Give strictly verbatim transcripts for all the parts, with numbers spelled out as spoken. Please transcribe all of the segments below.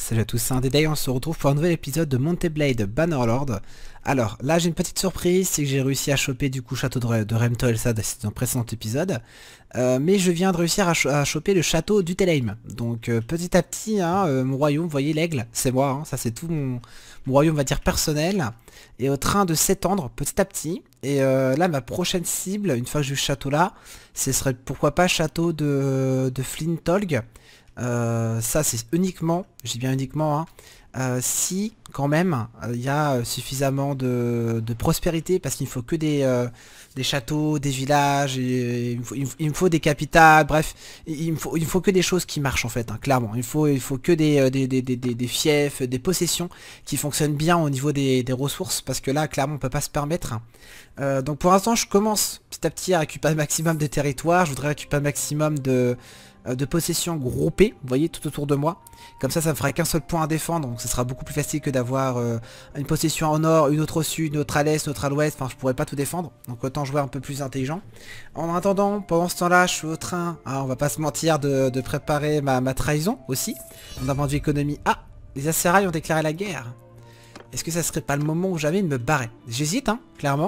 Salut à tous, c'est un Dédé, on se retrouve pour un nouvel épisode de Monte Blade Bannerlord. Alors là j'ai une petite surprise, c'est que j'ai réussi à choper du coup le château de, de Remtoelsad, c'était dans le précédent épisode. Euh, mais je viens de réussir à, ch à choper le château d'Utelheim. Donc euh, petit à petit, hein, euh, mon royaume, vous voyez l'aigle, c'est moi, hein, ça c'est tout mon, mon royaume on va dire personnel. Est au train de s'étendre petit à petit. Et euh, là ma prochaine cible, une fois que j'ai eu ce château là, ce serait pourquoi pas château de, de Flintolg. Euh, ça c'est uniquement, je dis bien uniquement, hein, euh, si quand même il euh, y a suffisamment de, de prospérité, parce qu'il ne faut que des, euh, des châteaux, des villages, et, il, me faut, il, il me faut des capitales, bref, il me faut, il me faut que des choses qui marchent en fait, hein, clairement. Il faut, il faut que des, des, des, des, des fiefs, des possessions qui fonctionnent bien au niveau des, des ressources, parce que là clairement on peut pas se permettre. Euh, donc pour l'instant je commence petit à petit à récupérer un maximum de territoire, je voudrais récupérer un maximum de... de possessions groupées, vous voyez, tout autour de moi. Comme ça, ça me ferait qu'un seul point à défendre, donc ce sera beaucoup plus facile que d'avoir euh, une possession au nord, une autre au sud, une autre à l'est, une autre à l'ouest, enfin je pourrais pas tout défendre, donc autant jouer un peu plus intelligent. En attendant, pendant ce temps-là, je suis au train, hein, on va pas se mentir, de, de préparer ma, ma trahison aussi, d'un point de vue économie. Ah, les Assérailles ont déclaré la guerre. Est-ce que ça serait pas le moment où jamais de me barrer? J'hésite, hein, clairement.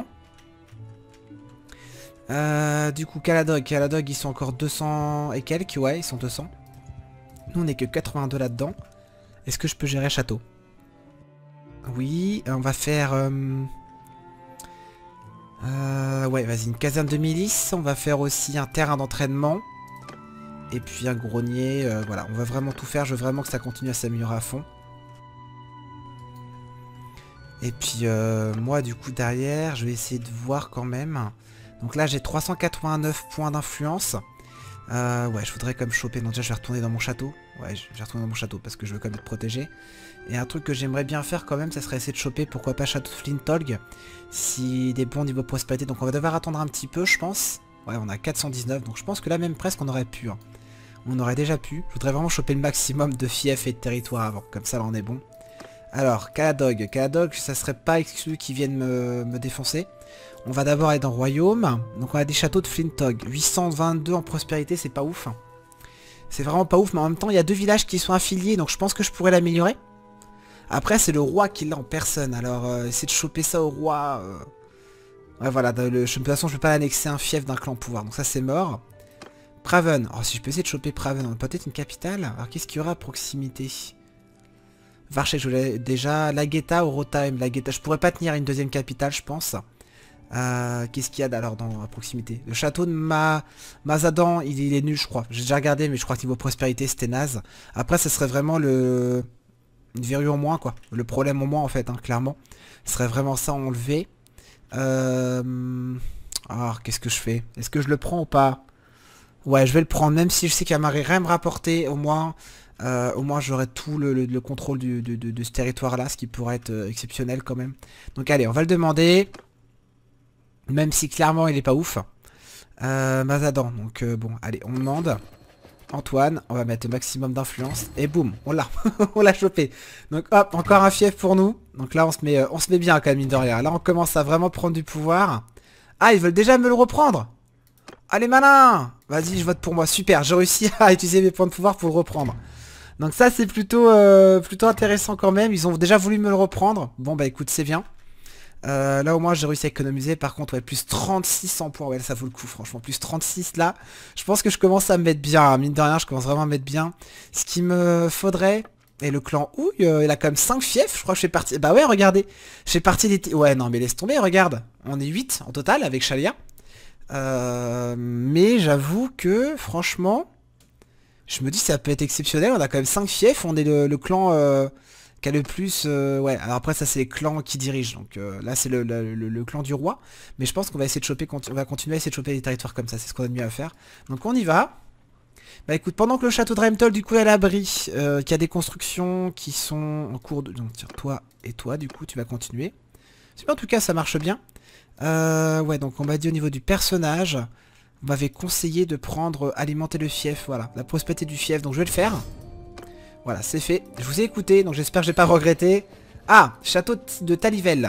Euh, du coup, Caladog, Caladog, ils sont encore deux cents et quelques, ouais, ils sont deux cents. Nous, on est que quatre-vingt-deux là-dedans. Est-ce que je peux gérer château? Oui, on va faire... Euh, euh, ouais, vas-y, une caserne de milice. On va faire aussi un terrain d'entraînement. Et puis un grenier, euh, voilà, on va vraiment tout faire. Je veux vraiment que ça continue à s'améliorer à fond. Et puis, euh, moi, du coup, derrière, je vais essayer de voir quand même... Donc là j'ai trois cent quatre-vingt-neuf points d'influence. Euh, ouais, je voudrais comme choper. Non, déjà je vais retourner dans mon château. Ouais, je vais retourner dans mon château parce que je veux quand même être protégé. Et un truc que j'aimerais bien faire quand même, ça serait essayer de choper, pourquoi pas, château de Flintolg. Si des bons niveaux prospérité. Donc on va devoir attendre un petit peu, je pense. Ouais, on a quatre cent dix-neuf. Donc je pense que là même presque on aurait pu. Hein. On aurait déjà pu. Je voudrais vraiment choper le maximum de fiefs et de territoire avant. Comme ça là on est bon. Alors, Caladog. Caladog, ça serait pas exclu qu'ils viennent me, me défoncer. On va d'abord aller dans Royaume. Donc on a des châteaux de Flintolg. huit cent vingt-deux en prospérité, c'est pas ouf. C'est vraiment pas ouf, mais en même temps, il y a deux villages qui sont affiliés, donc je pense que je pourrais l'améliorer. Après, c'est le roi qui l'a en personne. Alors, euh, essayer de choper ça au roi... Euh... Ouais, voilà, de, le, de toute façon, je peux pas annexer un fief d'un clan au pouvoir, donc ça, c'est mort. Praven. Oh, si je peux essayer de choper Praven, peut-être une capitale. Alors, qu'est-ce qu'il y aura à proximité? Varchek, je voulais déjà... Lagueta ou Rotheim. Lagueta, je pourrais pas tenir une deuxième capitale, je pense. Euh, Qu'est-ce qu'il y a alors dans à proximité? Le château de Ma... Mazadan, il, il est nul je crois. J'ai déjà regardé mais je crois que niveau prospérité c'était naze. Après ce serait vraiment le... Une verrue en moins quoi. Le problème en moins en fait, hein, clairement. Ce serait vraiment ça enlevé. Euh... Alors qu'est-ce que je fais? Est-ce que je le prends ou pas? Ouais je vais le prendre même si je sais qu'il va rien me rapporter au moins... Euh, au moins j'aurai tout le, le, le contrôle du, de, de, de ce territoire là. Ce qui pourrait être euh, exceptionnel quand même. Donc allez on va le demander. Même si clairement il est pas ouf. Euh, Mazadan, donc euh, bon, allez, on demande. Antoine, on va mettre le maximum d'influence. Et boum, on l'a. On l'a chopé. Donc hop, encore un fief pour nous. Donc là on se met, euh, on se met bien quand même, mine de rien. Là on commence à vraiment prendre du pouvoir. Ah, ils veulent déjà me le reprendre. Allez malin. Vas-y, je vote pour moi. Super, j'ai réussi à utiliser mes points de pouvoir pour le reprendre. Donc ça c'est plutôt, euh, plutôt intéressant quand même. Ils ont déjà voulu me le reprendre. Bon bah écoute, c'est bien. Euh, là au moins j'ai réussi à économiser. Par contre ouais, plus trente-six en points. Ouais ça vaut le coup franchement. Plus trente-six là. Je pense que je commence à me mettre bien, hein. Mine de rien je commence vraiment à me mettre bien. Ce qu'il me faudrait. Et le clan Houille euh, il a quand même cinq fiefs. Je crois que je suis parti. Bah ouais regardez. Je suis parti des... Ouais non mais laisse tomber regarde. On est huit en total avec Chalia. euh, Mais j'avoue que franchement je me dis ça peut être exceptionnel. On a quand même cinq fiefs. On est le, le clan euh, qui a le plus... Euh, ouais, alors après ça c'est les clans qui dirigent. Donc euh, là c'est le, le, le, le clan du roi. Mais je pense qu'on va essayer de choper... On va continuer à essayer de choper des territoires comme ça. C'est ce qu'on a de mieux à faire. Donc on y va. Bah écoute, pendant que le château de Remtold du coup est à l'abri, euh, qu'il y a des constructions qui sont en cours de... Donc tiens, toi et toi du coup tu vas continuer. En tout cas ça marche bien. Euh, ouais donc on m'a dit au niveau du personnage... On m'avait conseillé de prendre, alimenter le fief, voilà, la prospérité du fief, donc je vais le faire. Voilà, c'est fait. Je vous ai écouté, donc j'espère que j'ai pas regretté. Ah, château de Talivelle.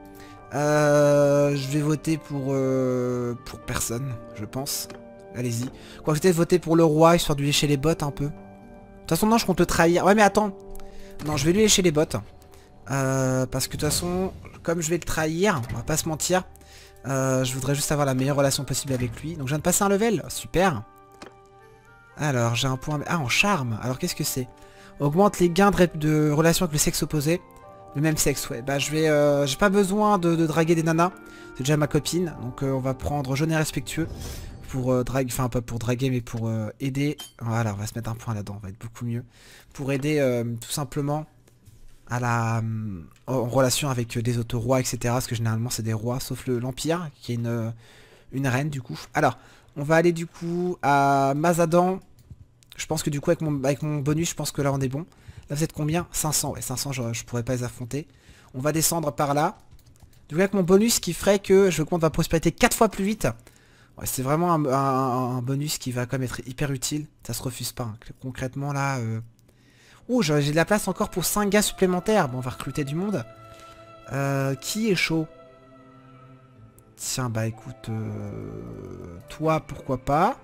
Euh, je vais voter pour, euh, pour personne, je pense. Allez-y. Quoi, je vais voter pour le roi, histoire de lui lécher les bottes un peu. De toute façon, non, je compte le trahir. Ouais, mais attends. Non, je vais lui lécher les bottes. Euh, parce que de toute façon, comme je vais le trahir, on va pas se mentir. Euh, je voudrais juste avoir la meilleure relation possible avec lui. Donc je viens de passer un level. Super. Alors, j'ai un point... Ah, en charme. Alors, qu'est-ce que c'est? Augmente les gains de, ré- de relation avec le sexe opposé. Le même sexe, ouais. Bah, je vais... Euh, j'ai pas besoin de, de draguer des nanas. C'est déjà ma copine. Donc, euh, on va prendre jeune et respectueux. Pour euh, draguer... Enfin, pas pour draguer, mais pour euh, aider... Voilà, on va se mettre un point là-dedans. On va être beaucoup mieux. Pour aider, euh, tout simplement... à la... Euh, en relation avec des autres rois, et cetera. Parce que généralement, c'est des rois. Sauf le l'Empire, qui est une... Euh, une reine, du coup. Alors... On va aller du coup à Mazadan. Je pense que du coup avec mon, avec mon bonus, je pense que là on est bon. Là vous êtes combien? cinq cents, ouais, cinq cents je, je pourrais pas les affronter. On va descendre par là. Du coup avec mon bonus qui ferait que je compte ma prospérité quatre fois plus vite. Ouais, c'est vraiment un, un, un bonus qui va quand même être hyper utile. Ça se refuse pas. Hein. Concrètement là... Euh... Ouh, j'ai de la place encore pour cinq gars supplémentaires. Bon, on va recruter du monde. Euh, qui est chaud? Tiens, bah écoute... Euh... Toi, pourquoi pas.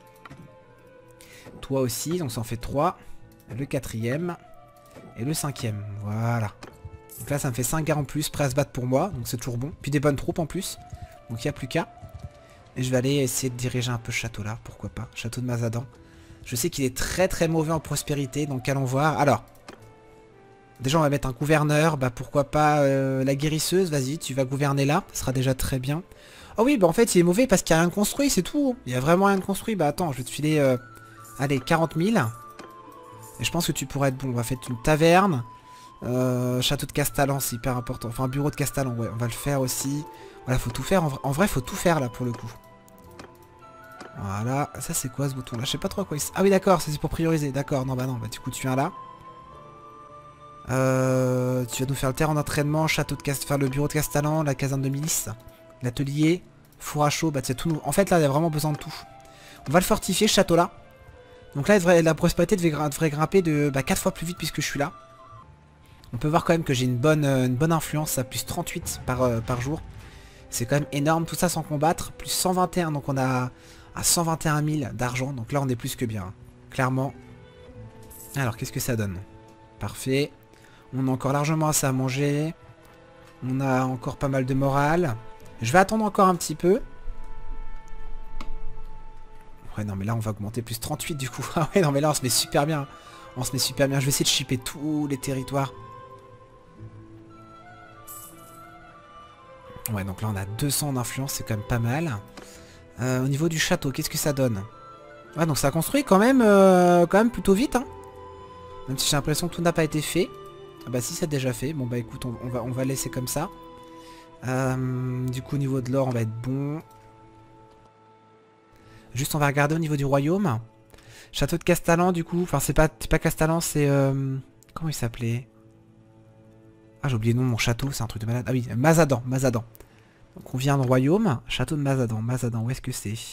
Toi aussi, donc ça en fait trois. Le quatrième. Et le cinquième. Voilà. Donc là, ça me fait cinq gars en plus, prêts à se battre pour moi. Donc c'est toujours bon. Puis des bonnes troupes en plus. Donc il n'y a plus qu'à. Et je vais aller essayer de diriger un peu ce château là. Pourquoi pas. Château de Mazadan. Je sais qu'il est très très mauvais en prospérité. Donc allons voir. Alors. Déjà, on va mettre un gouverneur. Bah pourquoi pas euh, la guérisseuse. Vas-y, tu vas gouverner là. Ça sera déjà très bien. Oh oui, bah en fait, il est mauvais parce qu'il n'y a rien de construit. C'est tout. Il y a vraiment rien de construit. Bah attends, je vais te filer... Euh... Allez, quarante mille. Et je pense que tu pourrais être bon. On va faire une taverne. Euh, château de Castellan, c'est hyper important. Enfin, bureau de Castellan, ouais, on va le faire aussi. Voilà, faut tout faire. En vrai, en vrai faut tout faire là pour le coup. Voilà. Ça, c'est quoi ce bouton là? Je sais pas trop à quoi il... Ah oui, d'accord, c'est pour prioriser. D'accord, non, bah non. Bah du coup, tu viens là. Euh, tu vas nous faire le terrain d'entraînement, château de Castellan, enfin le bureau de Castellan, la caserne de milice, l'atelier, four à chaud. Bah, c'est tout. En fait, là, il y a vraiment besoin de tout. On va le fortifier, ce château là. Donc là, la prospérité devrait, devrait grimper de bah, quatre fois plus vite puisque je suis là. On peut voir quand même que j'ai une bonne, euh, une bonne influence, à plus trente-huit par, euh, par jour. C'est quand même énorme, tout ça sans combattre. Plus cent vingt et un, donc on a à cent vingt et un mille d'argent. Donc là, on est plus que bien, hein, clairement. Alors, qu'est-ce que ça donne? Parfait. On a encore largement assez à manger. On a encore pas mal de morale. Je vais attendre encore un petit peu. Ouais, non, mais là, on va augmenter plus trente-huit du coup. Ah ouais, non, mais là, on se met super bien. On se met super bien. Je vais essayer de shipper tous les territoires. Ouais, donc là, on a deux cents d'influence. C'est quand même pas mal. Euh, au niveau du château, qu'est-ce que ça donne? Ouais, donc ça construit quand même, euh, quand même plutôt vite. Hein. Même si j'ai l'impression que tout n'a pas été fait. Ah bah si, c'est déjà fait. Bon, bah écoute, on, on, va, on va laisser comme ça. Euh, du coup, au niveau de l'or, on va être bon. Juste, on va regarder au niveau du royaume. Château de Castellan, du coup. Enfin, c'est pas, pas Castellan, c'est... Euh... Comment il s'appelait? Ah, j'ai oublié le nom de mon château, c'est un truc de malade. Ah oui, Mazadan, Mazadan. Donc, on vient de royaume. Château de Mazadan. Mazadan, où est-ce que c'est?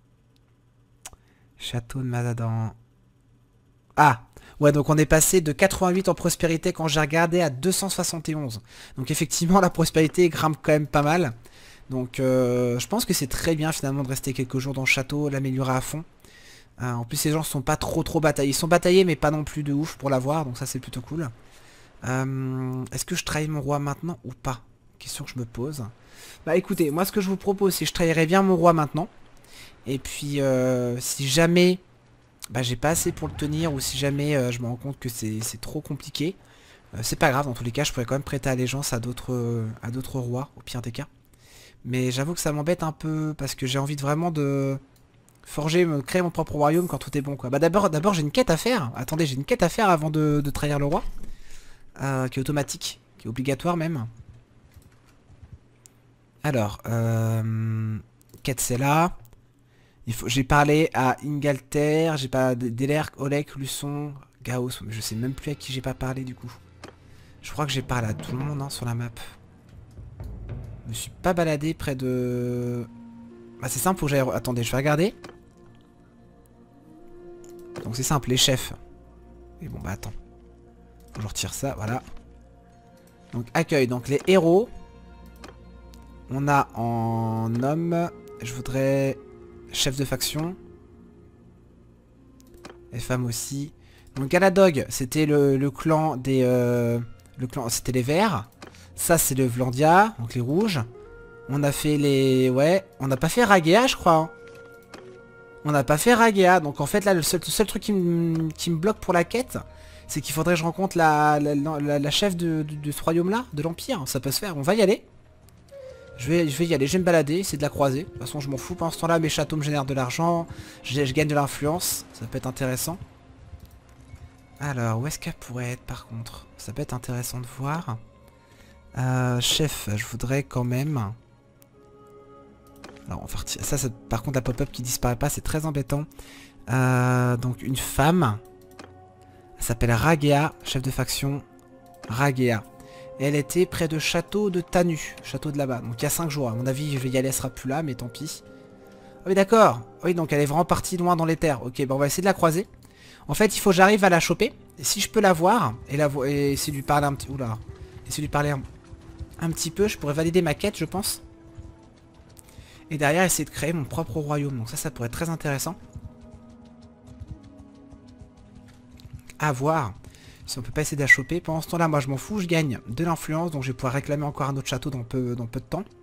Château de Mazadan. Ah! Ouais, donc on est passé de quatre-vingt-huit en prospérité quand j'ai regardé à deux cent soixante et onze. Donc, effectivement, la prospérité grimpe quand même pas mal. Donc euh, je pense que c'est très bien finalement de rester quelques jours dans le château, l'améliorer à fond. Euh, en plus ces gens sont pas trop trop bataillés. Ils sont bataillés mais pas non plus de ouf pour l'avoir, donc ça c'est plutôt cool. Euh, Est-ce que je trahis mon roi maintenant ou pas? Question que je me pose. Bah écoutez, moi ce que je vous propose c'est que je trahirais bien mon roi maintenant. Et puis euh, si jamais bah, j'ai pas assez pour le tenir ou si jamais euh, je me rends compte que c'est trop compliqué, euh, c'est pas grave, dans tous les cas je pourrais quand même prêter allégeance à d'autres euh, à d'autres rois au pire des cas. Mais j'avoue que ça m'embête un peu parce que j'ai envie de vraiment de forger, me créer mon propre royaume quand tout est bon quoi. Bah d'abord d'abord j'ai une quête à faire. Attendez, j'ai une quête à faire avant de, de trahir le roi. Euh, qui est automatique, qui est obligatoire même. Alors, euh, quête c'est là. J'ai parlé à Ingalter, j'ai pas Delerc, Olek, Luçon, Gaos, mais je sais même plus à qui j'ai pas parlé du coup. Je crois que j'ai parlé à tout le monde hein, sur la map. Je me suis pas baladé près de... Bah c'est simple, faut que j'aille... Attendez, je vais regarder. Donc c'est simple, les chefs. Et bon bah attends. Je retire ça, voilà. Donc accueil, donc les héros. On a en homme, je voudrais chef de faction. Les femmes aussi. Donc Galadog, c'était le, le clan des... Euh, le clan, c'était les verts. Ça, c'est le Vlandia, donc les rouges. On a fait les... Ouais, on n'a pas fait Ragea, je crois. Hein. On n'a pas fait Ragea. Donc en fait, là, le seul, le seul truc qui, qui me bloque pour la quête, c'est qu'il faudrait que je rencontre la, la, la, la chef de, de, de ce royaume-là, de l'Empire. Ça peut se faire. On va y aller. Je vais, je vais y aller. Je vais me balader, c'est de la croiser. De toute façon, je m'en fous. Pendant ce temps-là, mes châteaux me génèrent de l'argent. Je, je gagne de l'influence. Ça peut être intéressant. Alors, où est-ce qu'elle pourrait être, par contre? Ça peut être intéressant de voir. Euh, chef, je voudrais quand même... Alors, on va retirer... Ça, ça, par contre, la pop-up qui disparaît pas, c'est très embêtant. Euh, donc, une femme. Elle s'appelle Ragea, chef de faction. Ragea. Et elle était près de château de Tanu, château de là-bas. Donc, il y a cinq jours. À mon avis, je vais y aller, elle sera plus là, mais tant pis. Ah oui, d'accord. Oui, donc elle est vraiment partie loin dans les terres. Ok, bon, on va essayer de la croiser. En fait, il faut que j'arrive à la choper. Et si je peux la voir, et, la vo et essayer de lui parler un petit... Oula. Essayer de lui parler un... un petit peu, je pourrais valider ma quête, je pense. Et derrière, essayer de créer mon propre royaume. Donc ça, ça pourrait être très intéressant. À voir. Si on peut pas essayer de la choper. Pendant ce temps-là, moi, je m'en fous. Je gagne de l'influence. Donc je vais pouvoir réclamer encore un autre château dans peu, dans peu de temps.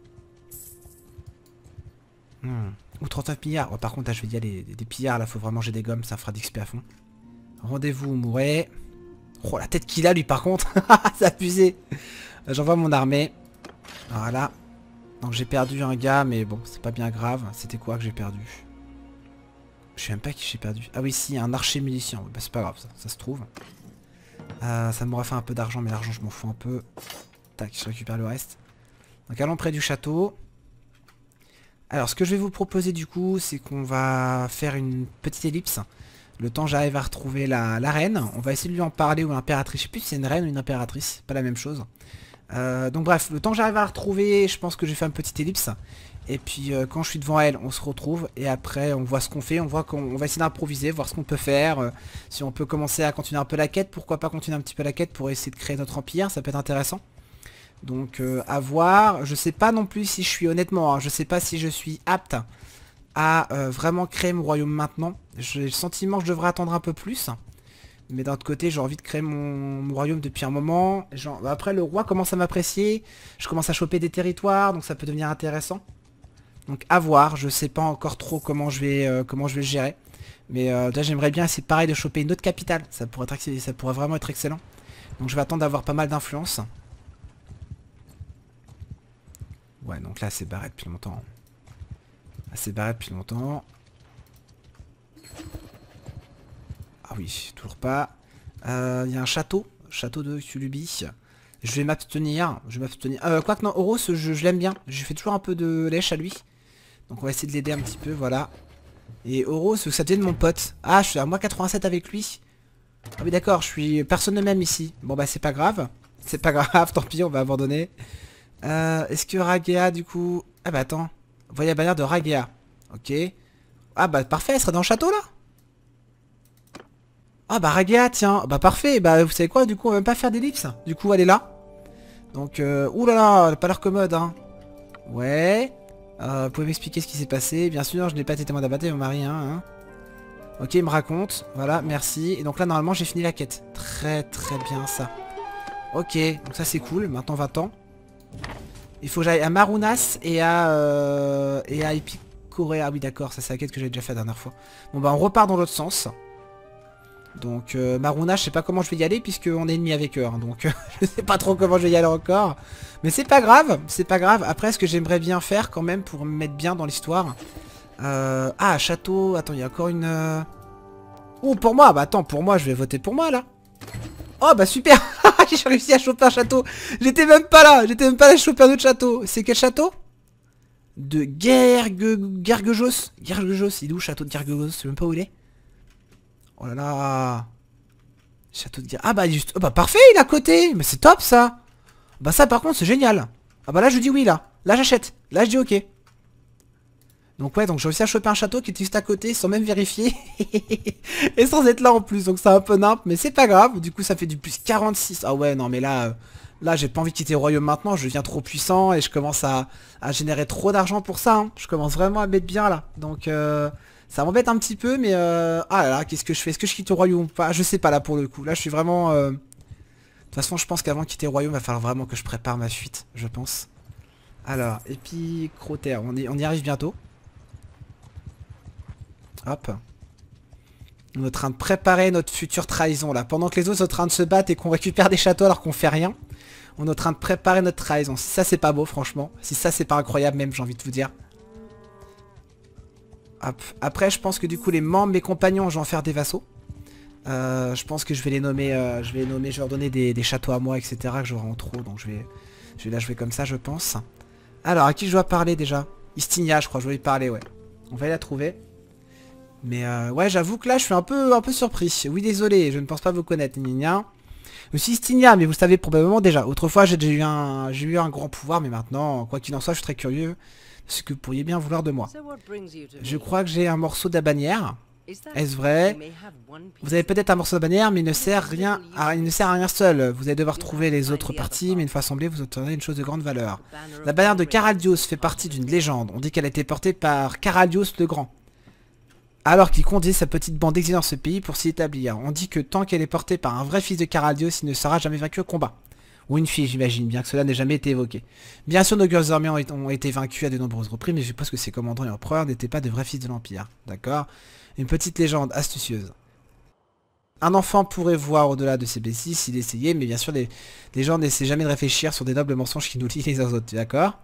Hmm. Ou trente-neuf milliards. Oh, par contre, là, je vais y aller. Des, des pillards, là, faut vraiment j'ai des gommes. Ça fera d'X P à fond. Rendez-vous, Mouret. Oh, la tête qu'il a, lui, par contre. C'est abusé. J'envoie mon armée. Voilà. Donc j'ai perdu un gars, mais bon, c'est pas bien grave. C'était quoi que j'ai perdu? Je sais même pas qui j'ai perdu. Ah oui, si, un archer milicien. Bah, c'est pas grave, ça, ça se trouve. Euh, ça m'aurait fait un peu d'argent, mais l'argent, je m'en fous un peu. Tac, je récupère le reste. Donc allons près du château. Alors, ce que je vais vous proposer, du coup, c'est qu'on va faire une petite ellipse. Le temps j'arrive à retrouver la, la reine. On va essayer de lui en parler, ou l'impératrice. Je sais plus si c'est une reine ou une impératrice. Pas la même chose. Euh, donc bref, le temps que j'arrive à la retrouver, je pense que j'ai fait une petite ellipse. Et puis euh, quand je suis devant elle, on se retrouve. Et après, on voit ce qu'on fait. On voit qu'on va essayer d'improviser, voir ce qu'on peut faire. Euh, si on peut commencer à continuer un peu la quête. Pourquoi pas continuer un petit peu la quête pour essayer de créer notre empire. Ça peut être intéressant. Donc euh, à voir. Je sais pas non plus si je suis honnêtement. Hein, je sais pas si je suis apte à euh, vraiment créer mon royaume maintenant. J'ai le sentiment que je devrais attendre un peu plus. Mais d'un autre côté, j'ai envie de créer mon, mon royaume depuis un moment. Genre, après, le roi commence à m'apprécier. Je commence à choper des territoires, donc ça peut devenir intéressant. Donc à voir. Je sais pas encore trop comment je vais, euh, comment je vais le gérer. Mais euh, là, j'aimerais bien essayer pareil de choper une autre capitale. Ça pourrait, être, ça pourrait vraiment être excellent. Donc je vais attendre d'avoir pas mal d'influence. Ouais, donc là, c'est barré depuis longtemps. Là, c'est barré depuis longtemps. Ah oui, toujours pas. Il euh, y a un château. Château de Culubi. Je vais m'abstenir. Je vais m'abstenir. Euh, Quoique non, Oros, je, je l'aime bien. Je fais toujours un peu de lèche à lui. Donc on va essayer de l'aider un petit peu, voilà. Et Oros, ça devient de mon pote. Ah, je suis à moins quatre-vingt-sept avec lui. Ah oui d'accord, je suis... Personne ne m'aime ici. Bon bah c'est pas grave. C'est pas grave, tant pis, on va abandonner. Euh, Est-ce que Ragea, du coup... Ah bah attends. Voyez la bannière de Ragea. Ok. Ah bah parfait, elle serait dans le château là. Ah bah Ragea, tiens, bah parfait, bah vous savez quoi, du coup on va même pas faire d'ellipse. Du coup elle est là. Donc, euh, oulala, elle a pas l'air commode, hein. Ouais. Euh, vous pouvez m'expliquer ce qui s'est passé? Bien sûr, je n'ai pas été témoin d'abattre mon mari, hein, hein. Ok, il me raconte, voilà, merci. Et donc là, normalement, j'ai fini la quête. Très très bien, ça. Ok, donc ça c'est cool, maintenant va-t'en. Il faut que j'aille à Marunas et à... Euh, et à Epicorea. Ah oui, d'accord, ça c'est la quête que j'ai déjà fait la dernière fois. Bon bah on repart dans l'autre sens. Donc euh, Maruna, je sais pas comment je vais y aller puisque on est ennemi avec eux, hein, donc euh, je sais pas trop comment je vais y aller encore. Mais c'est pas grave, c'est pas grave. Après, ce que j'aimerais bien faire quand même pour me mettre bien dans l'histoire. Euh... Ah, château, attends, il y a encore une... Euh... Oh, pour moi, bah attends, pour moi, je vais voter pour moi là. Oh bah super. J'ai réussi à choper un château. J'étais même pas là, j'étais même pas là à choper un autre château. C'est quel château? De Gerge... Gergejos. Gergejos, il est où, château de Gergejos? Je sais même pas où il est. Oh là là. Château de guerre. Ah bah juste. Oh bah parfait, il est à côté. Mais c'est top ça. Bah ça par contre c'est génial. Ah bah là je dis oui là. Là j'achète. Là je dis ok. Donc ouais, donc j'ai réussi à choper un château qui est juste à côté sans même vérifier. Et sans être là en plus. Donc c'est un peu nimp. Mais c'est pas grave. Du coup ça fait du plus quarante-six. Ah ouais non mais là... Euh, là j'ai pas envie de quitter le royaume maintenant. Je deviens trop puissant. Et je commence à, à générer trop d'argent pour ça. Hein. Je commence vraiment à mettre bien là. Donc... Euh, Ça m'embête un petit peu, mais... Euh... Ah là là, qu'est-ce que je fais? Est-ce que je quitte le royaume ou pas? Je sais pas là pour le coup. Là, je suis vraiment... Euh... De toute façon, je pense qu'avant de quitter le royaume, il va falloir vraiment que je prépare ma fuite, je pense. Alors, épicrotère, on y, on y arrive bientôt. Hop. On est en train de préparer notre future trahison là. Pendant que les autres sont en train de se battre et qu'on récupère des châteaux alors qu'on fait rien. On est en train de préparer notre trahison. Si ça c'est pas beau franchement. Si ça c'est pas incroyable même, j'ai envie de vous dire. Hop. Après je pense que du coup les membres, mes compagnons, je vais en faire des vassaux. Euh, je pense que je vais les nommer, euh, je vais les nommer, je vais leur donner des, des châteaux à moi, et cetera. Que j'aurai en trop. Donc je vais, je vais la jouer comme ça je pense. Alors à qui je dois parler déjà? Istigna je crois, je dois y parler ouais. On va la trouver. Mais euh, ouais, j'avoue que là, je suis un peu, un peu surpris. Oui, désolé, je ne pense pas vous connaître, Nina. Je suis Istigna, mais vous savez probablement déjà. Autrefois, j'ai déjà eu un, j'ai eu un grand pouvoir, mais maintenant, quoi qu'il en soit, je suis très curieux. Ce que vous pourriez bien vouloir de moi. Je crois que j'ai un morceau de la bannière. Est-ce vrai? Vous avez peut-être un morceau de bannière, mais il ne sert rien à, il ne sert à rien seul. Vous allez devoir trouver les autres parties, mais une fois assemblées, vous obtiendrez une chose de grande valeur. La bannière de Caraldios fait partie d'une légende. On dit qu'elle a été portée par Caraldios le Grand, alors qu'il conduit sa petite bande d'exilés dans ce pays pour s'y établir. On dit que tant qu'elle est portée par un vrai fils de Caraldios, il ne sera jamais vaincu au combat. Ou une fille, j'imagine, bien que cela n'ait jamais été évoqué. Bien sûr, nos grosses armées ont, ont été vaincus à de nombreuses reprises, mais je suppose que ces commandants et empereurs n'étaient pas de vrais fils de l'Empire. D'accord? Une petite légende astucieuse. Un enfant pourrait voir au-delà de ses bêtises s'il essayait, mais bien sûr, les, les gens n'essaient jamais de réfléchir sur des nobles mensonges qui nous lient les uns aux autres. D'accord?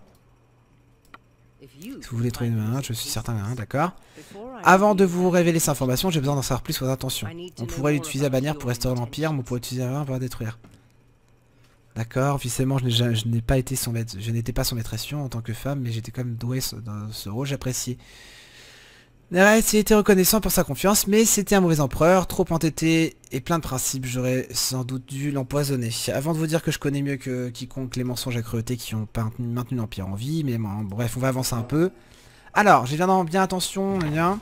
Si vous voulez trouver une main, je suis certain, hein, d'accord. Avant de vous révéler cette information, j'ai besoin d'en savoir plus sur vos intentions. On pourrait utiliser la bannière pour restaurer l'Empire, mais on pourrait utiliser la bannière pour la détruire. D'accord, officiellement je n'ai pas été son maître, je n'étais pas son maîtression en tant que femme, mais j'étais quand même doué dans ce rôle, j'appréciais. Ouais, il était reconnaissant pour sa confiance, mais c'était un mauvais empereur, trop entêté et plein de principes, j'aurais sans doute dû l'empoisonner. Avant de vous dire que je connais mieux que quiconque les mensonges à cruauté qui ont maintenu, maintenu l'Empire en vie, mais bon, bref, on va avancer un peu. Alors, j'ai bien, bien attention, bien.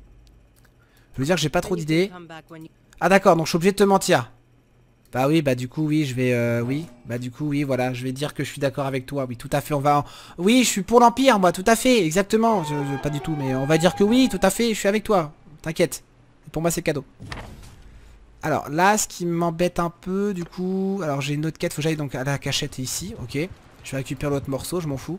Je veux dire que j'ai pas trop d'idées. Ah d'accord, donc je suis obligé de te mentir. Bah oui, bah du coup oui, je vais, euh, oui, bah du coup oui, voilà, je vais dire que je suis d'accord avec toi, oui, tout à fait, on va, oui, je suis pour l'Empire, moi, tout à fait, exactement, je, je, pas du tout, mais on va dire que oui, tout à fait, je suis avec toi, t'inquiète, pour moi c'est cadeau. Alors là, ce qui m'embête un peu, du coup, alors j'ai une autre quête, faut que j'aille donc à la cachette ici, ok, je vais récupérer l'autre morceau, je m'en fous.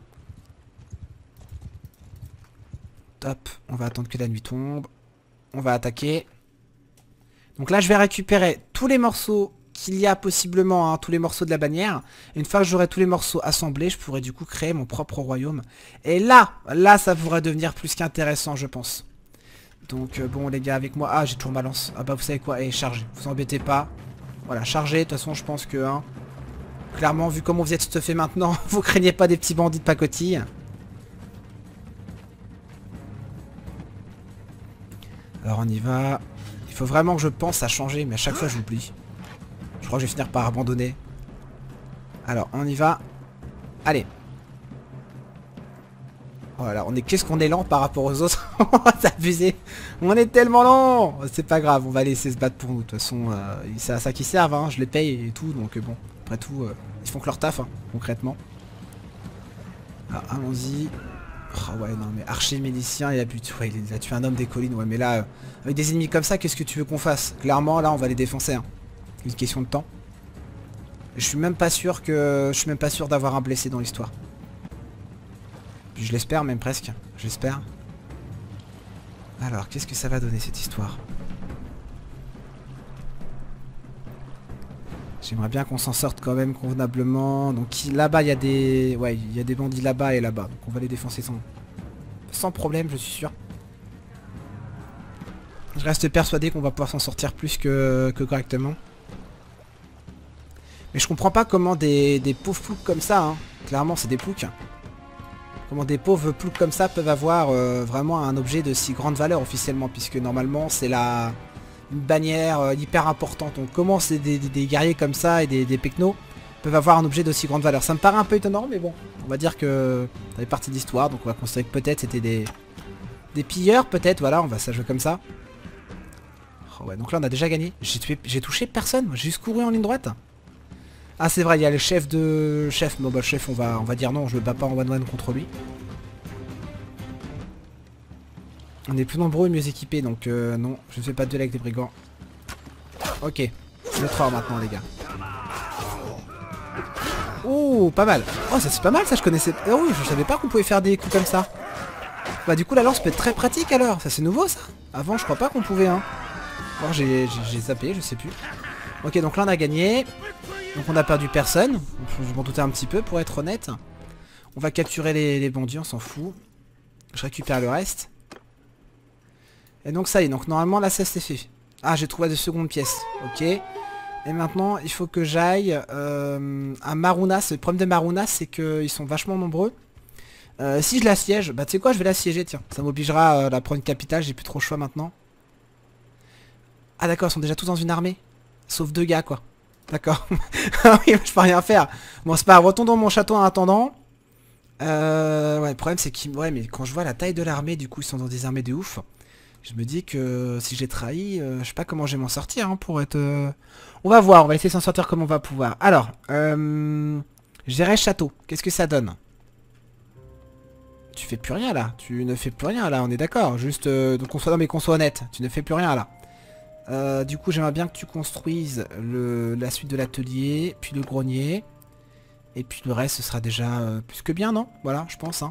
Top, on va attendre que la nuit tombe, on va attaquer. Donc là, je vais récupérer tous les morceaux qu'il y a possiblement, hein, tous les morceaux de la bannière. Et une fois que j'aurai tous les morceaux assemblés, je pourrai du coup créer mon propre royaume. Et là, là ça pourrait devenir plus qu'intéressant je pense. Donc euh, bon les gars avec moi, ah j'ai toujours ma lance. Ah bah vous savez quoi, et chargez, vous embêtez pas. Voilà, chargez, de toute façon je pense que, hein, clairement vu comment vous êtes stuffé maintenant, vous craignez pas des petits bandits de pacotille. Alors on y va. Il faut vraiment que je pense à changer, mais à chaque fois j'oublie. Je crois que je vais finir par abandonner. Alors, on y va. Allez. Voilà, on est qu'est-ce qu'on est lent par rapport aux autres. C'est abusé. On est tellement lent. C'est pas grave, on va laisser se battre pour nous. De toute façon, euh, c'est à ça qu'ils servent, hein. Je les paye et tout, donc bon. Après tout, euh, ils font que leur taf, hein, concrètement. Alors, allons-y. Oh ouais, non, mais archer milicien, il a, pu... ouais, il a tué un homme des collines. Ouais, mais là, euh, avec des ennemis comme ça, qu'est-ce que tu veux qu'on fasse? Clairement, là, on va les défoncer, hein. Une question de temps. Je suis même pas sûr que... Je suis même pas sûr d'avoir un blessé dans l'histoire. Je l'espère même presque. J'espère. Alors, qu'est-ce que ça va donner cette histoire? J'aimerais bien qu'on s'en sorte quand même convenablement. Donc là-bas, il y a des... Ouais, il y a des bandits là-bas et là-bas. Donc on va les défoncer sans... Sans problème, je suis sûr. Je reste persuadé qu'on va pouvoir s'en sortir plus que, que correctement. Mais je comprends pas comment des, des pauvres ploucs comme ça, hein, clairement c'est des ploucs. Comment des pauvres ploucs comme ça peuvent avoir euh, vraiment un objet de si grande valeur officiellement, puisque normalement c'est la une bannière euh, hyper importante. Donc comment c'est des, des, des guerriers comme ça et des, des pecnos peuvent avoir un objet d'aussi grande valeur? Ça me paraît un peu étonnant, mais bon, on va dire que ça fait partie de l'histoire, donc on va considérer que peut-être c'était des, des pilleurs, peut-être, voilà, on va ça jouer comme ça. Oh ouais, donc là on a déjà gagné. J'ai tué, j'ai touché personne, moi j'ai juste couru en ligne droite. Ah c'est vrai, il y a le chef de... Chef, bon bah le chef on va, on va dire non, je me bats pas en one one contre lui. On est plus nombreux et mieux équipés, donc euh, non, je ne fais pas de duel avec des brigands. Ok, le trois maintenant les gars. Oh, pas mal. Oh, ça c'est pas mal ça, je connaissais... Oh oui, je savais pas qu'on pouvait faire des coups comme ça. Bah du coup la lance peut être très pratique alors, ça c'est nouveau ça. Avant je crois pas qu'on pouvait hein. Bon, j'ai zappé, je sais plus. Ok, donc là on a gagné. Donc on a perdu personne. Je m'en doutais un petit peu pour être honnête. On va capturer les, les bandits, on s'en fout. Je récupère le reste. Et donc ça y est, donc normalement là ça c'est fait. Ah, j'ai trouvé de secondes pièces. Ok. Et maintenant il faut que j'aille euh, à Marounas. Le problème de Marounas c'est qu'ils sont vachement nombreux. Euh, si je l'assiège, bah tu sais quoi, je vais l'assiéger, tiens. Ça m'obligera euh, à prendre une capitale, j'ai plus trop le choix maintenant. Ah d'accord, ils sont déjà tous dans une armée. Sauf deux gars quoi. D'accord. Ah oui, je peux rien faire. Bon c'est pas grave, retourne dans mon château en attendant. Euh, ouais, le problème c'est qu'ils... Ouais, mais quand je vois la taille de l'armée, du coup ils sont dans des armées de ouf. Je me dis que si j'ai trahi, euh, je sais pas comment je vais m'en sortir hein, pour être... Euh... On va voir, on va essayer de s'en sortir comme on va pouvoir. Alors, euh... gérer château, qu'est-ce que ça donne? Tu fais plus rien là, tu ne fais plus rien là, on est d'accord. Juste, euh, donc on soit, non mais qu'on soit honnête, tu ne fais plus rien là. Euh, du coup j'aimerais bien que tu construises le, la suite de l'atelier, puis le grenier. Et puis le reste ce sera déjà euh, plus que bien, non? Voilà, je pense. Hein.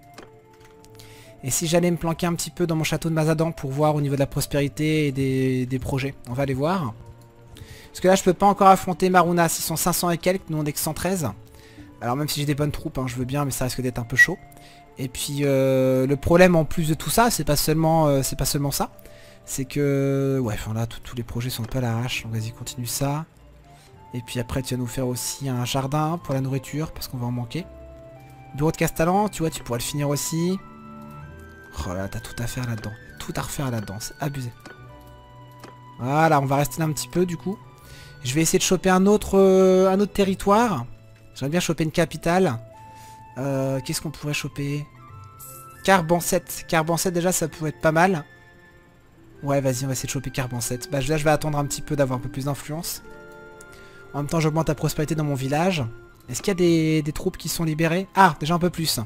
Et si j'allais me planquer un petit peu dans mon château de Mazadan pour voir au niveau de la prospérité et des, des projets, on va aller voir. Parce que là je peux pas encore affronter Marounas, ils sont cinq cents et quelques, nous on est que cent treize. Alors même si j'ai des bonnes troupes, hein, je veux bien, mais ça risque d'être un peu chaud. Et puis euh, le problème en plus de tout ça, c'est pas seulement euh, c'est pas seulement ça. C'est que... Ouais, enfin là, tous les projets sont un peu à l'arrache. Donc vas-y, continue ça. Et puis après, tu vas nous faire aussi un jardin pour la nourriture, parce qu'on va en manquer. Bureau de Castellan, tu vois, tu pourrais le finir aussi. Oh là, t'as tout à faire là-dedans. Tout à refaire là-dedans, c'est abusé. Voilà, on va rester là un petit peu, du coup. Je vais essayer de choper un autre, euh, un autre territoire. J'aimerais bien choper une capitale. Euh, Qu'est-ce qu'on pourrait choper? Carbancet. Carbancet, déjà, ça pourrait être pas mal. Ouais, vas-y, on va essayer de choper Carbancet. Bah là, je vais attendre un petit peu d'avoir un peu plus d'influence. En même temps, j'augmente la prospérité dans mon village. Est-ce qu'il y a des, des troupes qui sont libérées? Ah, déjà un peu plus.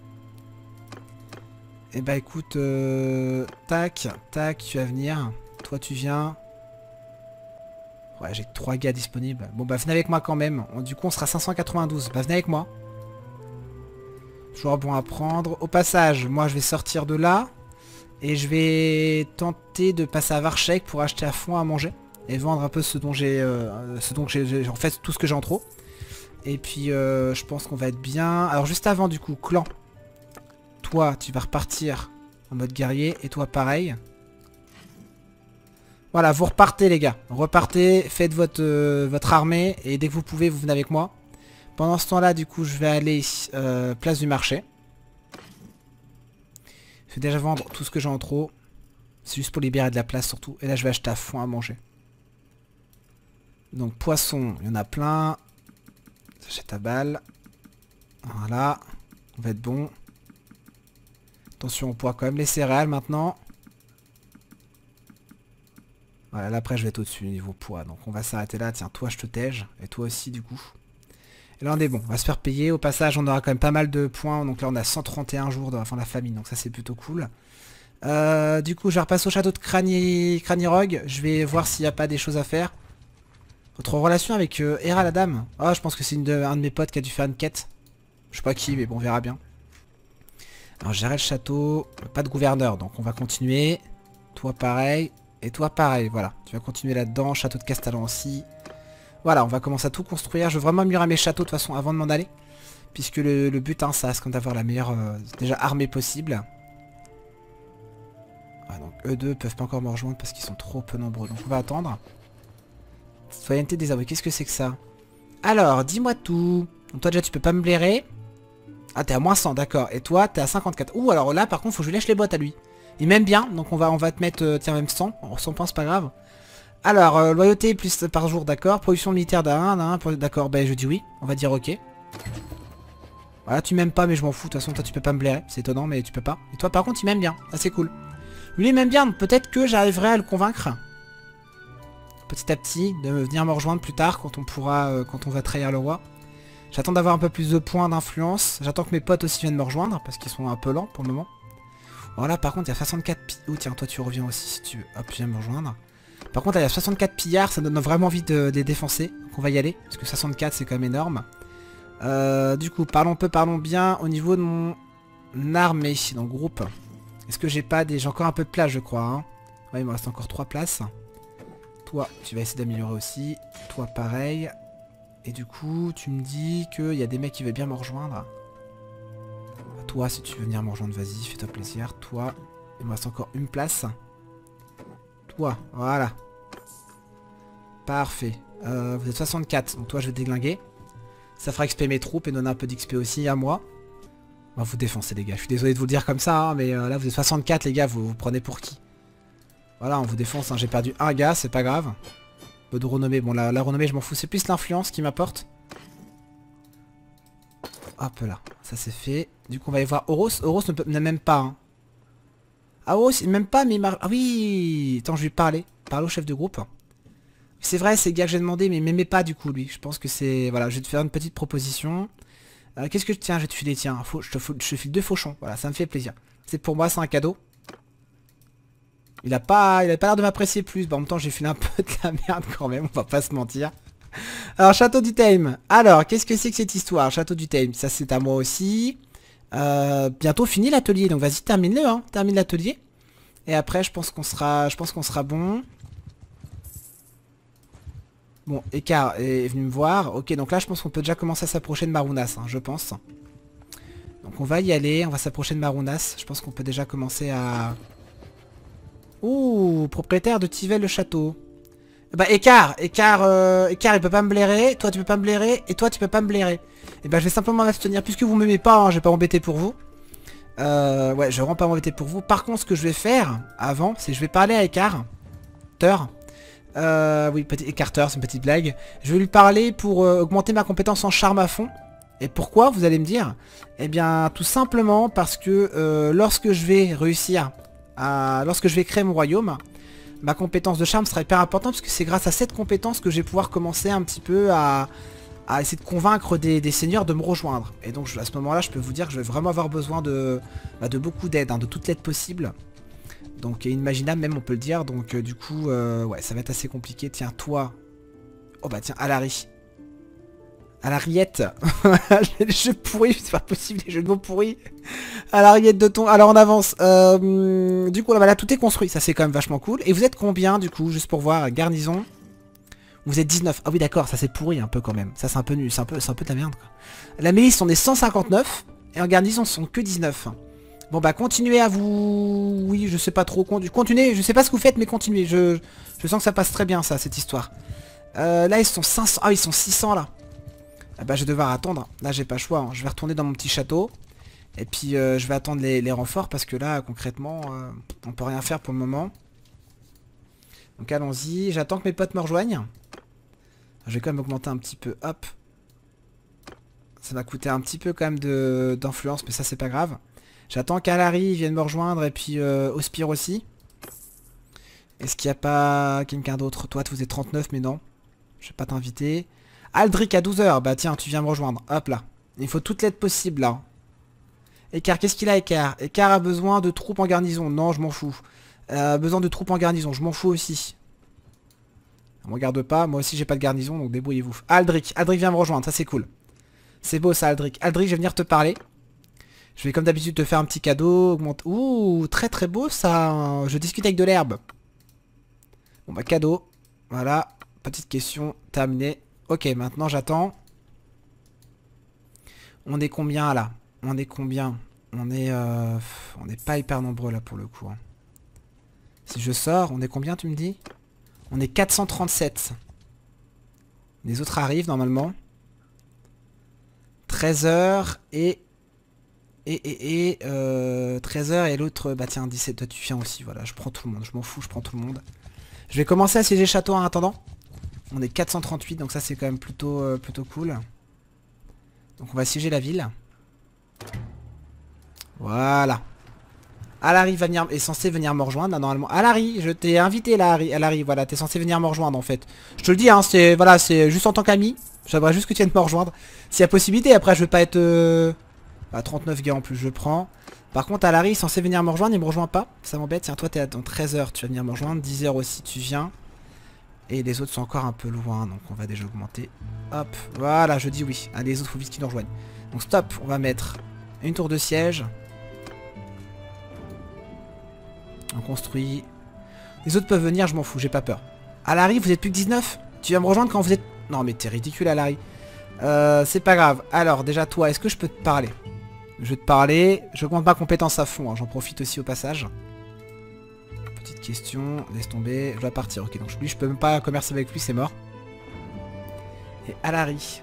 Eh bah écoute, euh, tac, tac, tu vas venir. Toi, tu viens. Ouais, j'ai que trois gars disponibles. Bon, bah venez avec moi quand même. Du coup, on sera cinq cent quatre-vingt-douze. Bah venez avec moi. Joueur bon à prendre. Au passage, moi, je vais sortir de là. Et je vais tenter de passer à Varchek pour acheter à fond à manger. Et vendre un peu ce dont j'ai... Euh, ce dont j'ai... En fait, tout ce que j'ai en trop. Et puis, euh, je pense qu'on va être bien. Alors, juste avant, du coup, clan. Toi, tu vas repartir en mode guerrier. Et toi, pareil. Voilà, vous repartez, les gars. Repartez, faites votre, euh, votre armée. Et dès que vous pouvez, vous venez avec moi. Pendant ce temps-là, du coup, je vais aller euh, place du marché. Je vais déjà vendre tout ce que j'ai en trop. C'est juste pour libérer de la place surtout. Et là, je vais acheter à fond à manger. Donc, poisson, il y en a plein. J'achète à balle. Voilà. On va être bon. Attention, on pourra quand même les céréales maintenant. Voilà, là après, je vais être au-dessus niveau poids. Donc, on va s'arrêter là. Tiens, toi, je te tège. Et toi aussi, du coup. Et là, on est bon. On va se faire payer. Au passage, on aura quand même pas mal de points. Donc là, on a cent trente et un jours de la fin de la famine. Donc ça, c'est plutôt cool. Euh, du coup, je vais repasser au château de Crani... Cranirog. Je vais voir s'il n'y a pas des choses à faire. Votre relation avec euh, Hera la dame. Ah, oh, je pense que c'est de... un de mes potes qui a dû faire une quête. Je sais pas qui, mais bon, on verra bien. Alors, gérer le château. Pas de gouverneur, donc on va continuer. Toi, pareil. Et toi, pareil. Voilà. Tu vas continuer là-dedans. Château de Castellan aussi. Voilà, on va commencer à tout construire. Je veux vraiment améliorer mes châteaux de toute façon avant de m'en aller. Puisque le, le but, hein, ça reste d'avoir la meilleure euh, déjà armée possible. Ah, donc eux deux peuvent pas encore me rejoindre parce qu'ils sont trop peu nombreux. Donc on va attendre. Citoyenneté désavouée, qu'est-ce que c'est que ça? Alors, dis-moi tout. Donc toi déjà tu peux pas me blairer. Ah, t'es à moins cent, d'accord. Et toi, t'es à cinquante-quatre. Ouh, alors là par contre, faut que je lui lèche les bottes à lui. Il m'aime bien, donc on va, on va te mettre, euh, tiens, même cent. cent points, c'est pas grave. Alors, euh, loyauté plus par jour, d'accord. Production militaire d'un, d'un, d'accord, ben je dis oui. On va dire ok. Voilà, tu m'aimes pas, mais je m'en fous. De toute façon, toi, tu peux pas me blairer. C'est étonnant, mais tu peux pas. Et toi, par contre, il m'aime bien. Ah, c'est cool. Lui, il m'aime bien. Peut-être que j'arriverai à le convaincre. Petit à petit, de venir me rejoindre plus tard, quand on pourra, euh, quand on va trahir le roi. J'attends d'avoir un peu plus de points d'influence. J'attends que mes potes aussi viennent me rejoindre, parce qu'ils sont un peu lents pour le moment. Voilà, par contre, il y a soixante-quatre pillards. Oh, tiens, toi, tu reviens aussi si tu veux. Hop, tu viens me rejoindre. Par contre, il y a soixante-quatre pillards, ça donne vraiment envie de, de les défoncer. Donc, on va y aller, parce que soixante-quatre, c'est quand même énorme. Euh, du coup, parlons peu, parlons bien. Au niveau de mon armée, dans le groupe, est-ce que j'ai pas des... J'ai encore un peu de place, je crois. Hein. Ouais, il me reste encore trois places. Toi, tu vas essayer d'améliorer aussi. Toi, pareil. Et du coup, tu me dis qu'il y a des mecs qui veulent bien me rejoindre. Toi, si tu veux venir me rejoindre, vas-y, fais-toi plaisir. Toi, il me reste encore une place. Toi, voilà. Parfait. Euh, vous êtes soixante-quatre, donc toi, je vais déglinguer. Ça fera X P mes troupes et donner un peu d'X P aussi à moi. On va vous défoncer, les gars. Je suis désolé de vous le dire comme ça, hein, mais euh, là, vous êtes soixante-quatre, les gars. Vous vous prenez pour qui? Voilà, on vous défonce. Hein. J'ai perdu un gars, c'est pas grave. Peu de renommée. Bon, la, la renommée, je m'en fous. C'est plus l'influence qui m'apporte. Hop là, ça c'est fait. Du coup, on va aller voir Oros. Oros n'a même pas. Hein. Ah, Oros, il m'aime pas, mais il m'a... Ah oui. Attends, je vais lui parler. Parler au chef de groupe. C'est vrai, c'est le gars que j'ai demandé, mais il m'aimait pas du coup, lui. Je pense que c'est... Voilà, je vais te faire une petite proposition. Euh, Qu'est-ce que... Tiens, je vais te filer, tiens. Faux, je, te fous, je te file deux fauchons. Voilà, ça me fait plaisir. C'est pour moi, c'est un cadeau. Il a pas... Il a pas l'air de m'apprécier plus. Bon, en même temps, j'ai filé un peu de la merde quand même, on va pas se mentir. Alors, Château du Thème. Alors, qu'est-ce que c'est que cette histoire? Château du Thème, ça c'est à moi aussi. Euh, bientôt fini l'atelier, donc vas-y, termine-le, hein. Termine l'atelier. Et après, je pense qu'on sera... Je pense qu'on sera bon. Bon, Écart est venu me voir. Ok, donc là, je pense qu'on peut déjà commencer à s'approcher de Marounas, hein, je pense. Donc on va y aller, on va s'approcher de Marounas. Je pense qu'on peut déjà commencer à... Ouh, propriétaire de Tivel le château. Bah Écart, Écart, euh, Écart il peut pas me blairer, toi tu peux pas me blairer, et toi tu peux pas me blairer. Et bah je vais simplement m'abstenir, puisque vous m'aimez pas, hein, je vais pas m'embêter pour vous. Euh, ouais, je vais vraiment pas m'embêter pour vous. Par contre, ce que je vais faire, avant, c'est que je vais parler à Écart. Teur. Euh, oui, petit écarteur, c'est une petite blague. Je vais lui parler pour euh, augmenter ma compétence en charme à fond. Et pourquoi, vous allez me dire? Eh bien, tout simplement parce que euh, lorsque je vais réussir à... Lorsque je vais créer mon royaume, ma compétence de charme sera hyper importante, parce que c'est grâce à cette compétence que je vais pouvoir commencer un petit peu à, à essayer de convaincre des, des seigneurs de me rejoindre. Et donc, je, à ce moment-là, je peux vous dire que je vais vraiment avoir besoin de, bah, de beaucoup d'aide, hein, de toute l'aide possible. Donc inimaginable même, on peut le dire. Donc euh, du coup, euh, ouais, ça va être assez compliqué. Tiens, toi. Oh bah tiens, Alary. Alariette. J'ai des jeux pourris, c'est pas possible, des jeux de mots pourris. Alariette de ton... Alors on avance. Euh, du coup, là, voilà, tout est construit. Ça, c'est quand même vachement cool. Et vous êtes combien, du coup, juste pour voir, garnison? Vous êtes dix-neuf. Ah oui, d'accord, ça c'est pourri un peu quand même. Ça, c'est un peu nul. C'est un peu, c'est un peu de la merde, quoi. La milice, on est cent cinquante-neuf. Et en garnison, on sont que dix-neuf. Bon bah continuez à vous... Oui, je sais pas trop... Continuez, je sais pas ce que vous faites, mais continuez. Je, je sens que ça passe très bien, ça, cette histoire. Euh, là, ils sont cinq cents... Ah, ils sont six cents, là. Ah bah, je vais devoir attendre. Là, j'ai pas le choix. Hein. Je vais retourner dans mon petit château. Et puis, euh, je vais attendre les, les renforts, parce que là, concrètement, euh, on peut rien faire pour le moment. Donc, allons-y. J'attends que mes potes me rejoignent. Je vais quand même augmenter un petit peu. Hop. Ça va coûter un petit peu, quand même, de d'influence, mais ça, c'est pas grave. J'attends qu'Alary vienne me rejoindre et puis euh, Ospire aussi. Est-ce qu'il n'y a pas quelqu'un d'autre? Toi, vous êtes trente-neuf, mais non. Je vais pas t'inviter. Aldric à douze heures. Bah tiens, tu viens me rejoindre. Hop là. Il faut toute l'aide possible là. Écart, qu'est-ce qu'il a, Écart? Écart a besoin de troupes en garnison. Non, je m'en fous. Euh, besoin de troupes en garnison. Je m'en fous aussi. On me regarde pas. Moi aussi, j'ai pas de garnison, donc débrouillez-vous. Aldric. Aldric vient me rejoindre. Ça, c'est cool. C'est beau ça, Aldric. Aldric, je vais venir te parler. Je vais comme d'habitude te faire un petit cadeau. Augmente... Ouh, très très beau ça. Je discute avec de l'herbe. Bon bah cadeau. Voilà. Petite question. Terminé. Ok, maintenant j'attends. On est combien là? On est combien? On est... Euh... On n'est pas hyper nombreux là pour le coup. Hein. Si je sors, on est combien tu me dis? On est quatre cent trente-sept. Les autres arrivent normalement. treize heures et... Et, et, et, euh, treize heures et l'autre, bah tiens, dix-sept, toi tu viens aussi, voilà, je prends tout le monde, je m'en fous, je prends tout le monde. Je vais commencer à siéger château en attendant. On est quatre cent trente-huit, donc ça c'est quand même plutôt, euh, plutôt cool. Donc on va siéger la ville. Voilà. Alary va venir, est censé venir me rejoindre, là, normalement. Alary, je t'ai invité là, Alary, voilà, t'es censé venir me rejoindre en fait. Je te le dis, hein, c'est, voilà, c'est juste en tant qu'ami. J'aimerais juste que tu viennes me rejoindre. S'il y a possibilité, après je vais pas être... Euh... Ah, trente-neuf gars en plus, je prends. Par contre, Alary est censé venir me rejoindre, il me rejoint pas. Ça m'embête. Tiens, toi, t'es à treize heures, tu vas venir me rejoindre. dix heures aussi, tu viens. Et les autres sont encore un peu loin, donc on va déjà augmenter. Hop, voilà, je dis oui. Allez, les autres, faut vite qu'ils nous rejoignent. Donc stop, on va mettre une tour de siège. On construit. Les autres peuvent venir, je m'en fous, j'ai pas peur. Alary, vous êtes plus que dix-neuf? Tu vas me rejoindre quand vous êtes... Non mais t'es ridicule, Alary. Euh, c'est pas grave. Alors, déjà toi, est-ce que je peux te parler? Je vais te parler. Je augmente ma compétence à fond, hein. J'en profite aussi au passage. Petite question, laisse tomber. Je dois partir, ok. Donc lui, je peux même pas commercer avec lui, c'est mort. Et Alary.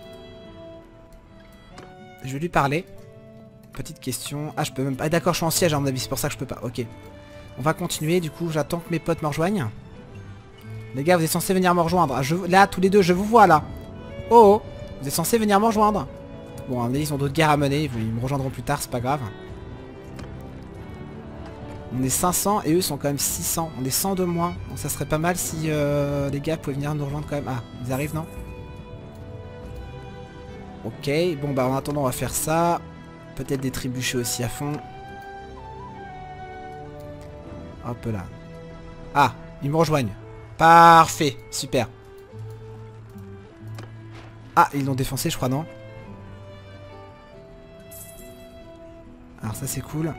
Je vais lui parler. Petite question. Ah, je peux même pas... Ah, d'accord, je suis en siège à mon avis, c'est pour ça que je peux pas. Ok. On va continuer, du coup, j'attends que mes potes me rejoignent. Les gars, vous êtes censés venir me rejoindre. Ah, je... Là, tous les deux, je vous vois, là. Oh, oh. Vous êtes censés venir me rejoindre. Bon, ils ont d'autres guerres à mener. Ils me rejoindront plus tard, c'est pas grave. On est cinq cents et eux sont quand même six cents. On est cent de moins. Donc ça serait pas mal si euh, les gars pouvaient venir nous rejoindre quand même. Ah, ils arrivent, non? Ok, bon bah en attendant on va faire ça. Peut-être des trébuchets aussi à fond. Hop là. Ah, ils me rejoignent. Parfait, super. Ah, ils l'ont défoncé je crois, non? Alors ça c'est cool.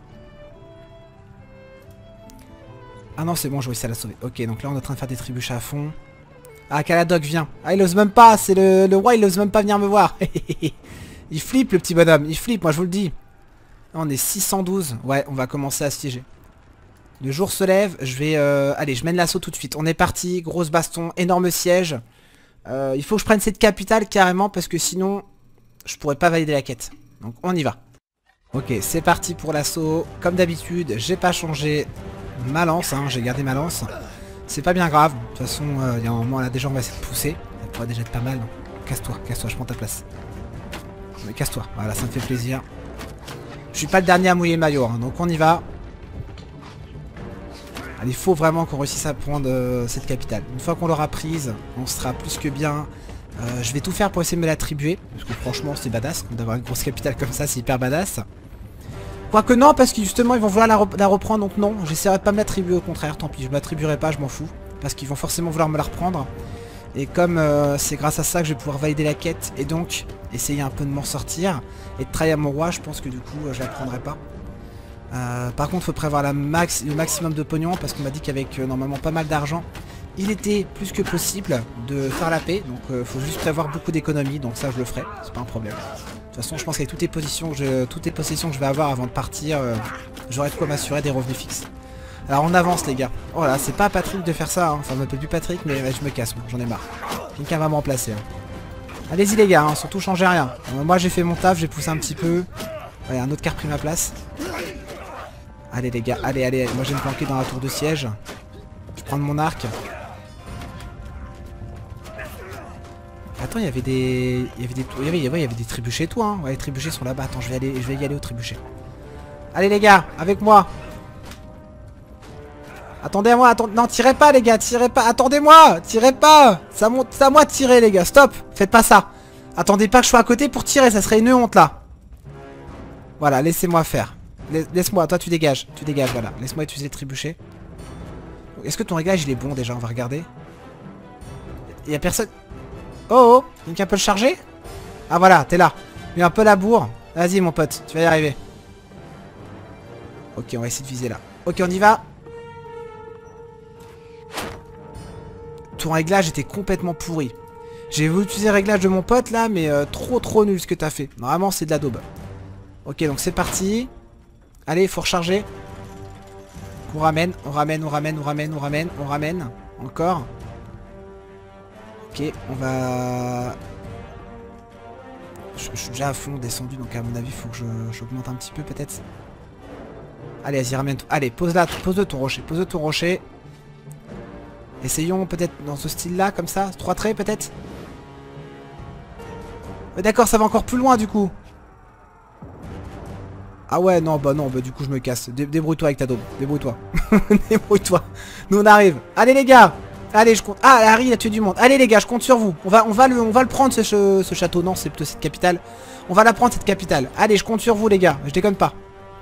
Ah non c'est bon, j'ai réussi à la sauver. Ok, donc là on est en train de faire des trébuchets à fond. Ah, Caladoc vient. Ah, il ose même pas, c'est le, le roi, il ose même pas venir me voir. Il flippe le petit bonhomme, il flippe, moi je vous le dis. On est six cent douze, ouais, on va commencer à siéger. Le jour se lève, je vais... Euh... Allez, je mène l'assaut tout de suite. On est parti, grosse baston, énorme siège. Euh, il faut que je prenne cette capitale carrément parce que sinon, je pourrais pas valider la quête. Donc on y va. Ok, c'est parti pour l'assaut. Comme d'habitude, j'ai pas changé ma lance, hein, j'ai gardé ma lance. C'est pas bien grave, de toute façon, euh, il y a un moment là déjà on va essayer de pousser. Ça pourrait déjà être pas mal. Casse-toi, casse-toi, je prends ta place. Mais casse-toi, voilà, ça me fait plaisir. Je suis pas le dernier à mouiller le maillot, hein, donc on y va. Allez, il faut vraiment qu'on réussisse à prendre euh, cette capitale. Une fois qu'on l'aura prise, on sera plus que bien. Euh, je vais tout faire pour essayer de me l'attribuer. Parce que franchement, c'est badass. D'avoir une grosse capitale comme ça, c'est hyper badass. Quoique non, parce que justement, ils vont vouloir la, re la reprendre. Donc non, j'essaierai pas de me l'attribuer. Au contraire, tant pis, je me l'attribuerai pas, je m'en fous. Parce qu'ils vont forcément vouloir me la reprendre. Et comme euh, c'est grâce à ça que je vais pouvoir valider la quête. Et donc, essayer un peu de m'en sortir. Et de trahir mon roi, je pense que du coup, euh, je la prendrai pas. Euh, par contre, il faut prévoir la max, le maximum de pognon parce qu'on m'a dit qu'avec euh, normalement pas mal d'argent, il était plus que possible de faire la paix. Donc, il euh, faut juste prévoir beaucoup d'économies. Donc ça, je le ferai. C'est pas un problème. De toute façon, je pense qu'avec toutes les positions, que je, toutes les possessions que je vais avoir avant de partir, euh, j'aurai de quoi m'assurer des revenus fixes. Alors, on avance, les gars. Oh là, c'est pas à Patrick de faire ça. Hein. Enfin, je m'appelle plus Patrick, mais ouais, je me casse. J'en ai marre. Quelqu'un va me remplacer. Hein. Allez-y, les gars. Hein, surtout, changez rien. Euh, moi, j'ai fait mon taf. J'ai poussé un petit peu. Ouais, un autre qui a repris ma place. Allez les gars, allez, allez, moi je vais me planquer dans la tour de siège. Je vais prendre mon arc. Attends, il y avait des... Il y avait des... Il y avait, il y avait des trébuchets et tout, hein. Ouais, les trébuchets sont là-bas. Attends, je vais aller, je vais y aller aux trébuchets. Allez les gars, avec moi. Attendez à moi, attendez... Non, tirez pas les gars, tirez pas. Attendez-moi, tirez pas. Ça monte, c'est à moi de tirer les gars, stop. Faites pas ça. Attendez pas que je sois à côté pour tirer, ça serait une honte là. Voilà, laissez-moi faire. Laisse-moi, toi tu dégages, tu dégages, voilà. Laisse-moi utiliser le trébuchet. Est-ce que ton réglage il est bon déjà? On va regarder. Il y a personne... Oh oh, quelqu'un peut le charger? Ah voilà, t'es là. Il y a un peu la bourre. Vas-y mon pote, tu vas y arriver. Ok, on va essayer de viser là. Ok, on y va. Ton réglage était complètement pourri. J'ai voulu utiliser le réglage de mon pote là, mais euh, trop trop nul ce que t'as fait. Vraiment c'est de la daube. Ok, donc c'est parti. Allez, il faut recharger. On ramène, on ramène, on ramène, on ramène, on ramène, on ramène. Encore. Ok, on va... Je, je suis déjà à fond descendu, donc à mon avis, il faut que j'augmente un petit peu peut-être. Allez, vas-y, ramène. Allez, pose là, pose-le ton rocher, pose-le ton rocher. Essayons peut-être dans ce style-là, comme ça. Trois traits peut-être. D'accord, ça va encore plus loin du coup. Ah ouais, non, bah non, bah du coup je me casse. Dé Débrouille-toi avec ta daube. Débrouille-toi. Débrouille-toi. Nous on arrive. Allez les gars. Allez, je compte. Ah, Harry, il a tué du monde. Allez, les gars, je compte sur vous. On va, on va, le, on va le prendre, ce, ce, ce château. Non, c'est plutôt cette capitale. On va la prendre, cette capitale. Allez, je compte sur vous, les gars. Je déconne pas.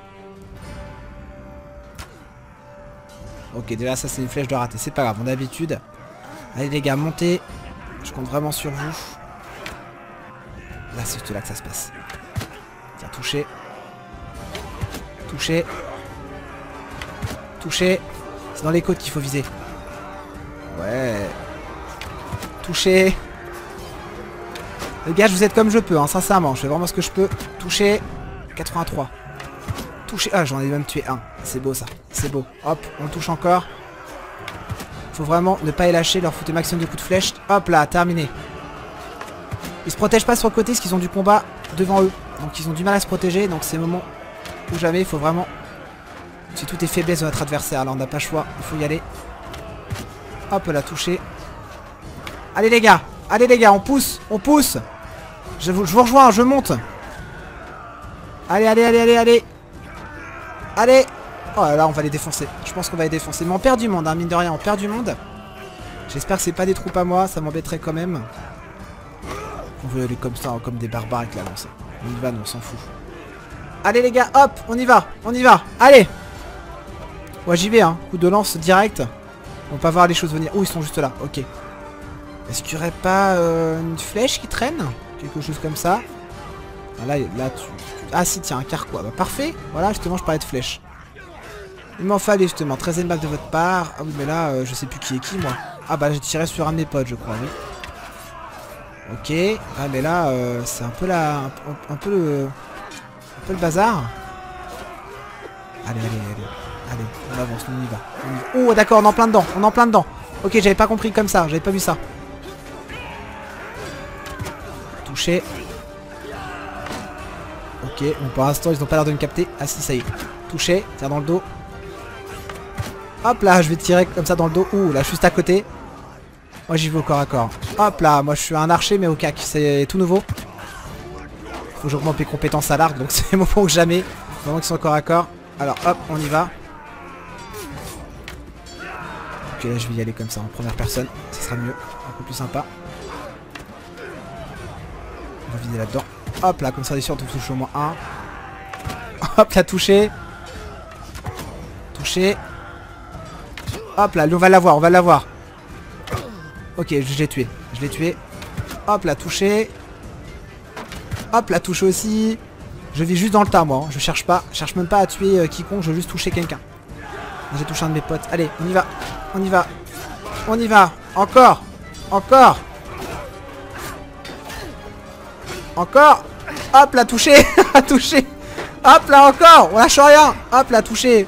Ok, déjà, ça, c'est une flèche de raté. C'est pas grave, on a l'habitude. Allez, les gars, montez. Je compte vraiment sur vous. Là, c'est là que ça se passe. Tiens, toucher. Toucher. Toucher. C'est dans les côtes qu'il faut viser. Ouais. Toucher. Les gars, je vous aide comme je peux, hein, sincèrement. Je fais vraiment ce que je peux. Toucher. quatre-vingt-trois. Toucher. Ah, j'en ai même tué un. C'est beau, ça. C'est beau. Hop, on touche encore. Faut vraiment ne pas les lâcher, leur foutre le maximum de coups de flèche. Hop là, terminé. Ils se protègent pas sur le côté parce qu'ils ont du combat devant eux. Donc ils ont du mal à se protéger. Donc c'est le moment où jamais il faut vraiment... Si tout est faiblesse de notre adversaire. Là, on n'a pas le choix. Il faut y aller. Hop là, touché. Allez les gars. Allez les gars, on pousse. On pousse. Je vous, je vous rejoins, je monte. Allez, allez, allez, allez, allez. Allez. Oh là là, on va les défoncer. Je pense qu'on va les défoncer. Mais on perd du monde, hein, mine de rien, on perd du monde. J'espère que c'est pas des troupes à moi, ça m'embêterait quand même. On veut aller comme ça, comme des barbares avec la lance. On y va, nous, on s'en fout. Allez les gars, hop, on y va, on y va. Allez. Ouais, j'y vais, hein. Coup de lance direct. On va pas voir les choses venir. Oh, ils sont juste là, ok. Est-ce qu'il y aurait pas euh, une flèche qui traîne? Quelque chose comme ça. Ah, là, là tu, tu... Ah si, tiens, un carquois. Bah parfait. Voilà, justement, je parlais de flèche. Il m'en fallait justement. treizième balle de votre part. Ah oui, mais là, euh, je sais plus qui est qui, moi. Ah bah, j'ai tiré sur un de mes potes, je crois, oui. Ok. Ah, mais là, euh, c'est un peu la... Un, un peu le... Un peu le bazar. Allez, allez, allez. Allez, on avance, on y va. On y va. Oh, d'accord, on est en plein dedans. On est en plein dedans. Ok, j'avais pas compris comme ça. J'avais pas vu ça. Touché. Ok, bon, pour l'instant, ils ont pas l'air de me capter. Ah si, ça y est. Touché. Tire dans le dos. Hop là, je vais tirer comme ça dans le dos. Ouh, là, juste à côté. Moi, j'y vais au corps à corps. Hop là, moi, je suis un archer, mais au cac. C'est tout nouveau. Faut que j'augmente mes compétences à l'arc, donc c'est le moment où jamais. Vraiment qu'ils sont au corps à corps. Alors, hop, on y va. Ok, là, je vais y aller comme ça, en première personne. Ça sera mieux. Un peu plus sympa. On va viser là-dedans. Hop là, comme ça, on est sûr de toucher au moins un. Hop là, touché. Touché. Hop là, on va l'avoir, on va l'avoir. Ok, je l'ai tué. Je l'ai tué. Hop là, touché. Hop là, touché aussi. Je vis juste dans le tas, moi. Hein. Je cherche pas. Je cherche même pas à tuer euh, quiconque. Je veux juste toucher quelqu'un. J'ai touché un de mes potes. Allez, on y va. On y va. On y va. Encore. Encore. Encore. Hop là, touché. Touché. Hop là, encore. On lâche rien. Hop là, touché.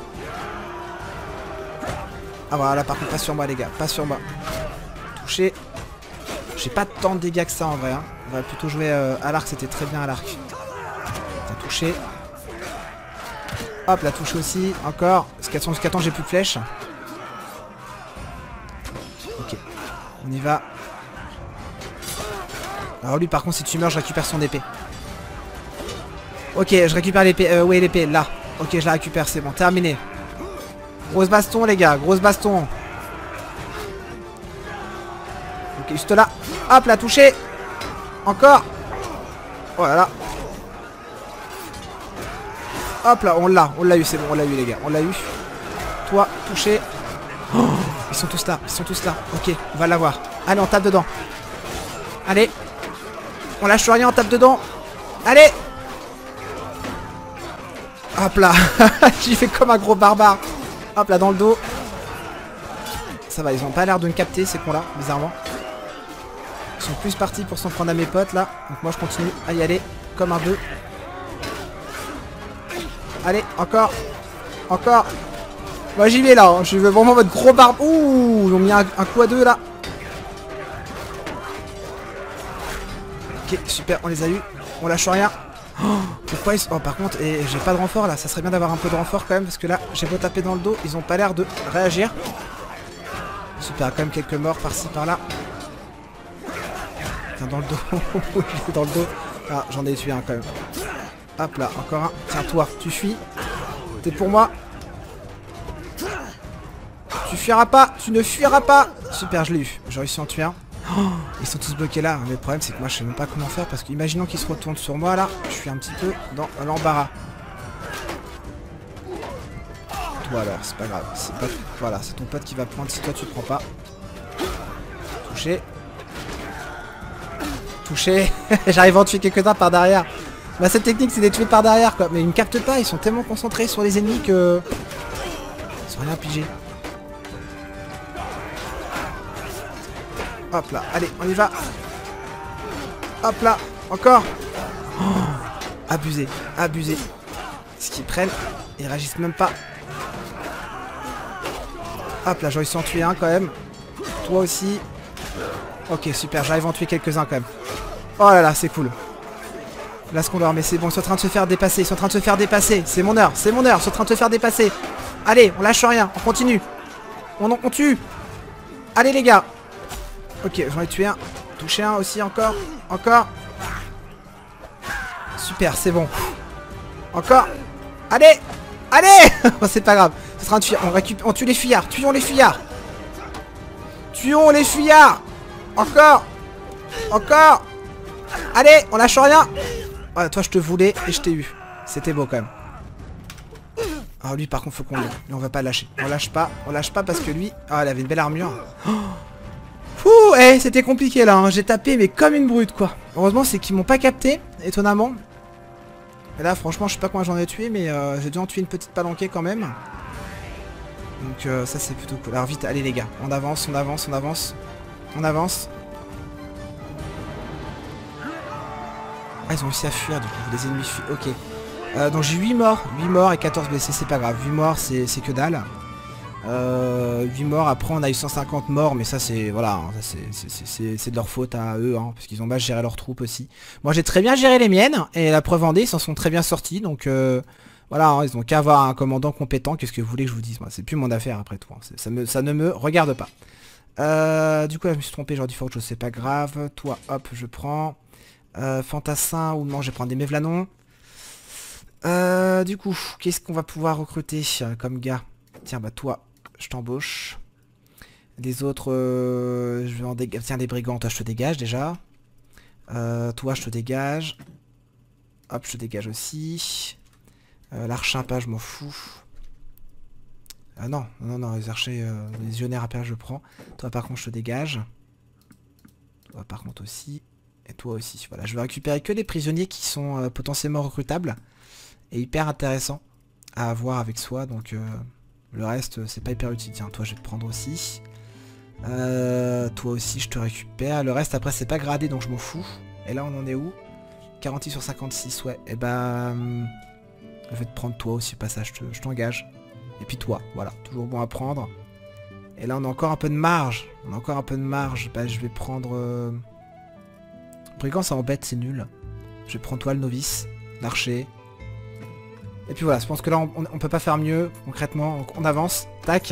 Ah voilà, par contre, pas sur moi, les gars. Pas sur moi. Touché. J'ai pas tant de dégâts que ça, en vrai. Hein. On va plutôt jouer euh, à l'arc. C'était très bien à l'arc. T'as touché. Hop, la touche aussi. Encore. Jusqu'à temps, j'ai plus de flèches. Ok. On y va. Alors lui, par contre, si tu meurs, je récupère son épée. Ok, je récupère l'épée. Euh, où est l'épée? Là. Ok, je la récupère. C'est bon. Terminé. Grosse baston, les gars. Grosse baston. Ok, juste là. Hop, la touché. Encore. Oh là là. Hop là, on l'a. On l'a eu, c'est bon. On l'a eu, les gars. On l'a eu. Toi, touché. Oh, ils sont tous là. Ils sont tous là. Ok, on va l'avoir. Allez, on tape dedans. Allez. On lâche rien, on tape dedans. Allez. Hop là. J'y fais comme un gros barbare. Hop là, dans le dos. Ça va, ils ont pas l'air de me capter, ces cons là, bizarrement. Ils sont plus partis pour s'en prendre à mes potes là. Donc moi je continue à y aller comme un bœuf. Allez, encore. Encore. Moi j'y vais là, hein. Je veux vraiment votre gros barbe. Ouh, ils ont mis un, un coup à deux là. Ok, super, on les a eu. On lâche rien. Oh, pourquoi ils sont... Oh, par contre, et j'ai pas de renfort là. Ça serait bien d'avoir un peu de renfort quand même. Parce que là, j'ai beau taper dans le dos. Ils ont pas l'air de réagir. Super, quand même quelques morts par-ci par-là. Tiens, dans le dos. Dans le dos. Ah, j'en ai tué un quand même. Hop là, encore un. Tiens, toi, tu fuis. T'es pour moi. Tu fuiras pas. Tu ne fuiras pas. super, je l'ai eu. J'ai réussi à en tuer un. Oh, ils sont tous bloqués là. Mais le problème, c'est que moi, je sais même pas comment faire. Parce que, imaginons qu'ils se retournent sur moi là. Je suis un petit peu dans l'embarras. Toi alors, c'est pas grave. C'est pas... Voilà, c'est ton pote qui va prendre si toi tu prends pas. Touché. Touché. J'arrive à en tuer quelques-uns par derrière. Bah cette technique c'est de les tuer par derrière quoi. Mais ils me captent pas, ils sont tellement concentrés sur les ennemis que... Ils sont rien pigés. Hop là, allez, on y va. Hop là, encore. Oh, abusé, abusé. Ce qu'ils prennent, ils réagissent même pas. Hop là, j'ai réussi à en tuer un quand même. Toi aussi. Ok, super, j'arrive à en tuer quelques-uns quand même. Oh là là, c'est cool. Là, ce qu'on leur met, c'est bon, ils sont en train de se faire dépasser. Ils sont en train de se faire dépasser. C'est mon heure, c'est mon heure. Ils sont en train de se faire dépasser. Allez, on lâche rien, on continue. On, on tue. Allez, les gars. Ok, j'en ai tué un. Touché un aussi, encore. Encore. Super, c'est bon. Encore. Allez. Allez. C'est pas grave. C'est en train de fuir. On récupère. On tue les fuyards. Tuons les fuyards. Tuons les fuyards. Encore. Encore. Allez, on lâche rien. Ouais, toi je te voulais et je t'ai eu. C'était beau quand même. Alors lui par contre faut qu'on l'ait. Lui on va pas lâcher. On lâche pas. On lâche pas parce que lui... Ah il avait une belle armure. Oh. Fouh, eh, c'était compliqué là. Hein. J'ai tapé mais comme une brute quoi. Heureusement c'est qu'ils m'ont pas capté. Étonnamment. Et là franchement je sais pas combien j'en ai tué. Mais euh, j'ai dû en tuer une petite palanquée quand même. Donc euh, ça c'est plutôt cool. Alors vite, allez les gars. On avance, on avance, on avance. On avance. Ah ils ont réussi à fuir du coup, les ennemis fuient, ok. Euh, donc j'ai huit morts, huit morts et quatorze blessés, c'est pas grave. huit morts c'est que dalle. Euh, huit morts, après on a eu cent cinquante morts, mais ça c'est, voilà, hein, c'est de leur faute à eux, hein, parce qu'ils ont mal géré leurs troupes aussi. Moi j'ai très bien géré les miennes, et la preuve en est, ils s'en sont très bien sortis, donc euh, voilà, hein, ils ont qu'à avoir un commandant compétent, qu'est-ce que vous voulez que je vous dise, moi, c'est plus mon affaire après tout, hein, ça, me, ça ne me regarde pas. Euh, du coup là je me suis trompé, j'aurais dû faire autre chose, c'est pas grave. Toi hop je prends... Euh, fantassin ou non, je vais prendre des mévlanons. Euh, du coup, qu'est-ce qu'on va pouvoir recruter euh, comme gars? Tiens, bah toi, je t'embauche. Les autres, euh, je vais en dégager. Tiens, les brigands, toi, je te dégage déjà. Euh, toi, je te dégage. Hop, je te dégage aussi. Euh, L'archer pas, je m'en fous. Ah non, non, non, les archers, euh, les légionnaires à père, je prends. Toi, par contre, je te dégage. Toi, par contre, aussi. Et toi aussi, voilà, je vais récupérer que les prisonniers qui sont euh, potentiellement recrutables. Et hyper intéressant à avoir avec soi, donc euh, le reste c'est pas hyper utile. Tiens, toi je vais te prendre aussi. Euh, toi aussi je te récupère. Le reste après c'est pas gradé donc je m'en fous. Et là on en est où? quarante-six sur cinquante-six, ouais. Et ben... Hum, je vais te prendre toi aussi au passage, je t'engage. Et puis toi, voilà, toujours bon à prendre. Et là on a encore un peu de marge. On a encore un peu de marge. Bah je vais prendre... Euh... Brigand ça embête, c'est nul. Je vais prendre toi le novice, l'archer. Et puis voilà, je pense que là on, on peut pas faire mieux concrètement. Donc on avance, tac.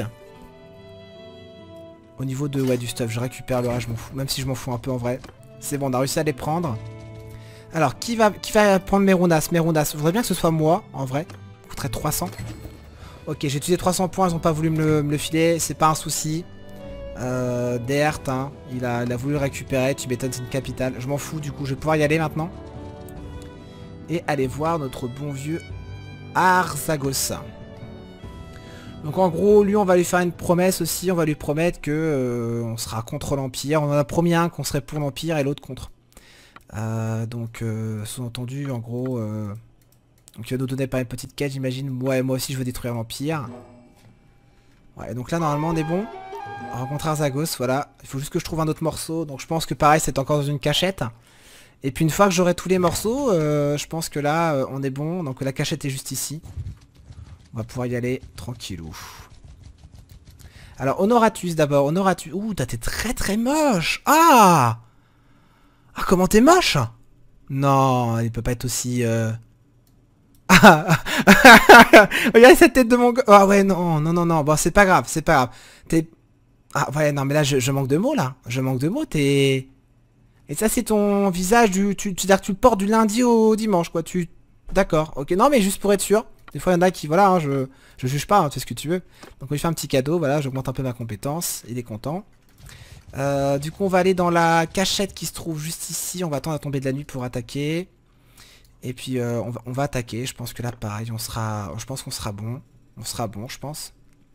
Au niveau de ouais, du stuff, je récupère le reste, je m'en fous. Même si je m'en fous un peu en vrai. C'est bon, on a réussi à les prendre. Alors qui va qui va prendre Merunas? Merunas, je voudrais bien que ce soit moi en vrai. Ça coûterait trois cents. Ok, j'ai utilisé trois cents points, ils ont pas voulu me le, me le filer, c'est pas un souci. Euh, Dert, hein, il, a, il a voulu le récupérer, tu m'étonnes, c'est une capitale. Je m'en fous, du coup, je vais pouvoir y aller maintenant. Et aller voir notre bon vieux Arzagos. Donc en gros, lui, on va lui faire une promesse aussi. On va lui promettre que euh, on sera contre l'Empire. On en a promis un qu'on serait pour l'Empire et l'autre contre. Euh, donc, euh, sous-entendu, en gros... Euh, donc il va nous donner pas une petite quête, j'imagine. Ouais, moi aussi, je veux détruire l'Empire. Ouais, donc là, normalement, on est bon. Rencontrer Arzagos, voilà. Il faut juste que je trouve un autre morceau. Donc je pense que pareil, c'est encore dans une cachette. Et puis une fois que j'aurai tous les morceaux, euh, je pense que là, euh, on est bon. Donc la cachette est juste ici. On va pouvoir y aller tranquillou. Alors Honoratus d'abord. Honoratus. Ouh, t'es très très moche. Ah Ah, comment t'es moche? Non, il peut pas être aussi... Euh... Ah regardez cette tête de mon... Ah ouais, non, non, non, non. Bon, c'est pas grave, c'est pas grave. T'es... Ah ouais, non, mais là, je, je manque de mots, là. Je manque de mots, t'es... Et ça, c'est ton visage du... Tu, tu, tu le portes du lundi au dimanche, quoi. Tu... D'accord, ok. Non, mais juste pour être sûr. Des fois, il y en a qui... Voilà, hein, je, je juge pas, hein, tu fais ce que tu veux. Donc, on lui fait un petit cadeau, voilà, j'augmente un peu ma compétence. Il est content. Euh, du coup on va aller dans la cachette qui se trouve juste ici. On va attendre à tomber de la nuit pour attaquer. Et puis euh, on, va, on va attaquer. Je pense que là pareil on sera. Je pense qu'on sera bon. On sera bon je pense.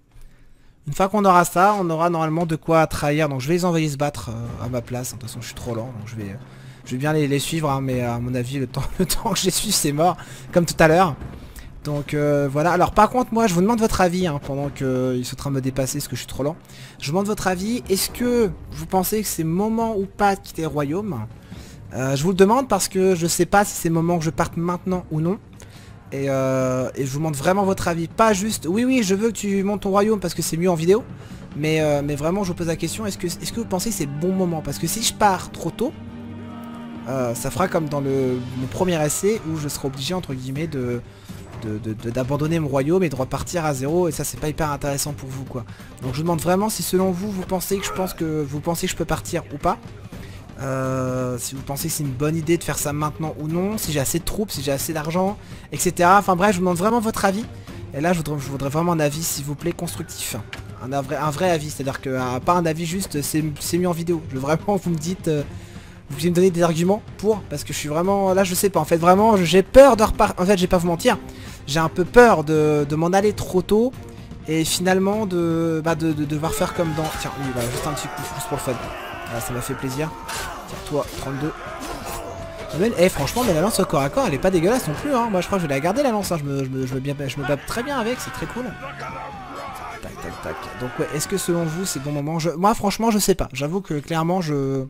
Une fois qu'on aura ça, on aura normalement de quoi trahir. Donc je vais les envoyer se battre euh, à ma place. De toute façon je suis trop lent. Donc je vais, euh, je vais bien les, les suivre. Hein, mais à mon avis le temps, le temps que je les suive c'est mort. Comme tout à l'heure. Donc euh, voilà. Alors par contre moi je vous demande votre avis. Hein, pendant qu'ils sont en train de me dépasser parce que je suis trop lent. Je vous demande votre avis. Est-ce que vous pensez que c'est moment ou pas de quitter le royaume? euh, Je vous le demande parce que je sais pas si c'est le moment que je parte maintenant ou non. Et, euh, et je vous demande vraiment votre avis. Pas juste, oui oui je veux que tu montes ton royaume parce que c'est mieux en vidéo. Mais, euh, mais vraiment je vous pose la question, est-ce que, est-ce que vous pensez que c'est le bon moment? Parce que si je pars trop tôt, euh, ça fera comme dans le, mon premier essai où je serai obligé entre guillemets de d'abandonner mon royaume et de repartir à zéro. Et ça c'est pas hyper intéressant pour vous quoi. Donc je vous demande vraiment si selon vous, vous pensez que je pense que vous pensez que je peux partir ou pas. Euh, si vous pensez que c'est une bonne idée de faire ça maintenant ou non, si j'ai assez de troupes, si j'ai assez d'argent, et cetera. Enfin bref, je vous demande vraiment votre avis. Et là, je voudrais, je voudrais vraiment un avis, s'il vous plaît, constructif. Un, un, vrai, un vrai avis, c'est-à-dire que euh, pas un avis juste, c'est mieux en vidéo. Je veux vraiment, vous me dites, euh, vous pouvez me donner des arguments pour, parce que je suis vraiment, là, je sais pas. En fait, vraiment, j'ai peur de repartir. En fait, je vais pas vous mentir, j'ai un peu peur de, de m'en aller trop tôt et finalement de, bah, de, de, de devoir faire comme dans. Tiens, oui, voilà, juste un petit coup, juste pour le fun. Voilà, ça m'a fait plaisir. Tiens, toi, trente-deux. Et eh, franchement, mais la lance au corps à corps, elle est pas dégueulasse non plus. Hein. Moi, je crois que je vais la garder la lance. Hein. Je, me, je, me, je, me bien, je me bats très bien avec, c'est très cool. Tac, tac, tac. Donc, ouais, est-ce que selon vous, c'est bon moment je... Moi, franchement, je sais pas. J'avoue que clairement, je.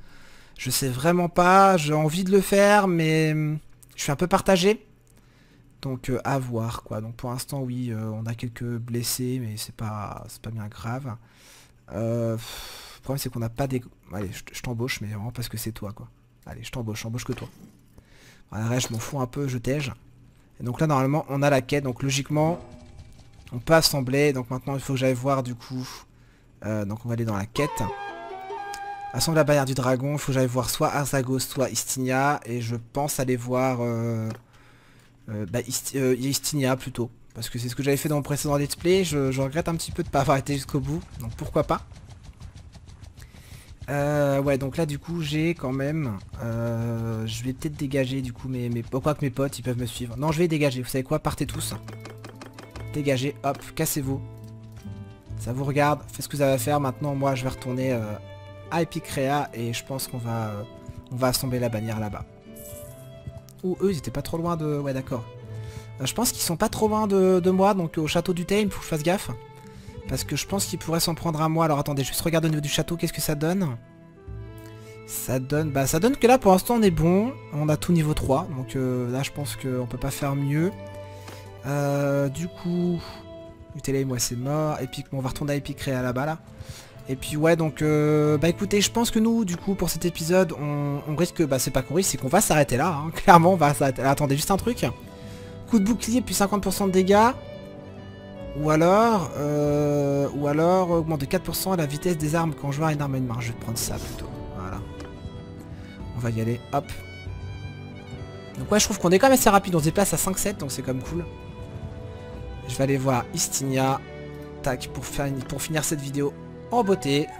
Je sais vraiment pas. J'ai envie de le faire, mais je suis un peu partagé. Donc, euh, à voir, quoi. Donc, pour l'instant, oui, euh, on a quelques blessés, mais c'est pas, c'est pas bien grave. Euh. Le problème c'est qu'on n'a pas des... Allez, je, je t'embauche, mais vraiment parce que c'est toi, quoi. Allez, je t'embauche, j'embauche que toi. Voilà, reste, je m'en fous un peu, je t'ai-je. Et donc là, normalement, on a la quête. Donc logiquement, on peut assembler. Donc maintenant, il faut que j'aille voir, du coup... Euh, donc on va aller dans la quête. Assemble la barrière du dragon. Il faut que j'aille voir soit Arzagos, soit Istigna. Et je pense aller voir... Euh, euh, bah, Ist euh, Istigna, plutôt. Parce que c'est ce que j'avais fait dans mon précédent let's play. Je, je regrette un petit peu de ne pas avoir été jusqu'au bout. Donc pourquoi pas. Euh, ouais, donc là du coup j'ai quand même euh, je vais peut-être dégager du coup mes, mes... Pourquoi que mes potes ils peuvent me suivre. Non, je vais dégager, vous savez quoi, partez tous. Dégagez, hop, cassez-vous. Ça vous regarde, faites ce que vous avez à faire. Maintenant moi je vais retourner euh, à Epicrea. Et je pense qu'on va euh, on va assembler la bannière là-bas. Ou eux ils étaient pas trop loin de... Ouais d'accord. euh, Je pense qu'ils sont pas trop loin de, de moi. Donc au château du Thème, il faut que je fasse gaffe. Parce que je pense qu'il pourrait s'en prendre à moi. Alors attendez, juste regarder au niveau du château, qu'est-ce que ça donne? Ça donne... Bah ça donne que là pour l'instant on est bon. On a tout niveau trois. Donc euh, là je pense qu'on peut pas faire mieux. Euh, du coup... Utele, moi c'est mort. Epic, bon, on va retourner à Epicrea là-bas là. Et puis ouais donc... Euh, bah écoutez, je pense que nous du coup pour cet épisode on, on risque... Bah c'est pas qu'on risque, c'est qu'on va s'arrêter là. Hein. Clairement on va s'arrêter là. Attendez, juste un truc. Coup de bouclier puis cinquante pour cent de dégâts. Ou alors, euh, ou alors augmente de quatre pour cent la vitesse des armes quand je vois une arme à une main. Je vais prendre ça plutôt. Voilà. On va y aller. Hop. Donc ouais, je trouve qu'on est quand même assez rapide. On se déplace à cinq sept, donc c'est quand même cool. Je vais aller voir Istigna. Tac, pour, faire une, pour finir cette vidéo en beauté.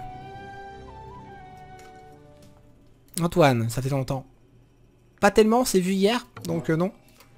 Antoine, ça fait longtemps. Pas tellement, c'est vu hier, donc euh, non.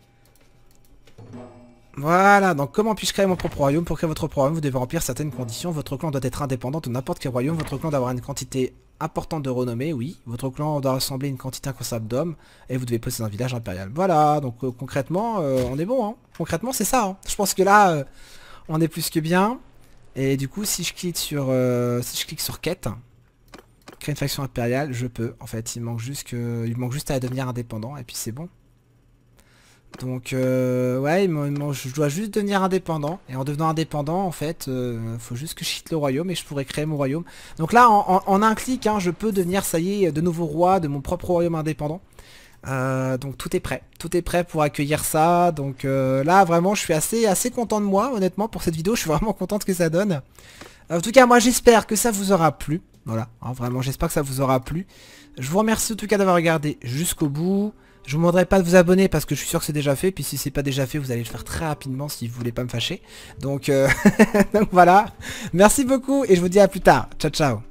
Voilà, donc comment puis-je créer mon propre royaume? Pour créer votre propre royaume, vous devez remplir certaines conditions. Votre clan doit être indépendant de n'importe quel royaume. Votre clan doit avoir une quantité importante de renommée, oui. Votre clan doit rassembler une quantité incroyable d'hommes. Et vous devez posséder un village impérial. Voilà, donc euh, concrètement, euh, on est bon. Hein. Concrètement, c'est ça. Hein. Je pense que là, euh, on est plus que bien. Et du coup, si je clique sur, euh, si je clique sur quête, créer une faction impériale, je peux. En fait, il manque juste que, il manque juste à devenir indépendant. Et puis c'est bon. Donc euh, ouais, je dois juste devenir indépendant. Et en devenant indépendant, en fait, euh, faut juste que je quitte le royaume et je pourrais créer mon royaume. Donc là, en, en, en un clic, hein, je peux devenir, ça y est, de nouveau roi de mon propre royaume indépendant. Euh, donc tout est prêt. Tout est prêt pour accueillir ça. Donc euh, là, vraiment, je suis assez, assez content de moi, honnêtement, pour cette vidéo. Je suis vraiment content de ce que ça donne. Euh, en tout cas, moi, j'espère que ça vous aura plu. Voilà, hein, vraiment, j'espère que ça vous aura plu. Je vous remercie en tout cas d'avoir regardé jusqu'au bout. Je vous demanderai pas de vous abonner parce que je suis sûr que c'est déjà fait. Puis si c'est pas déjà fait, vous allez le faire très rapidement si vous voulez pas me fâcher. Donc, euh, donc voilà. Merci beaucoup et je vous dis à plus tard. Ciao, ciao.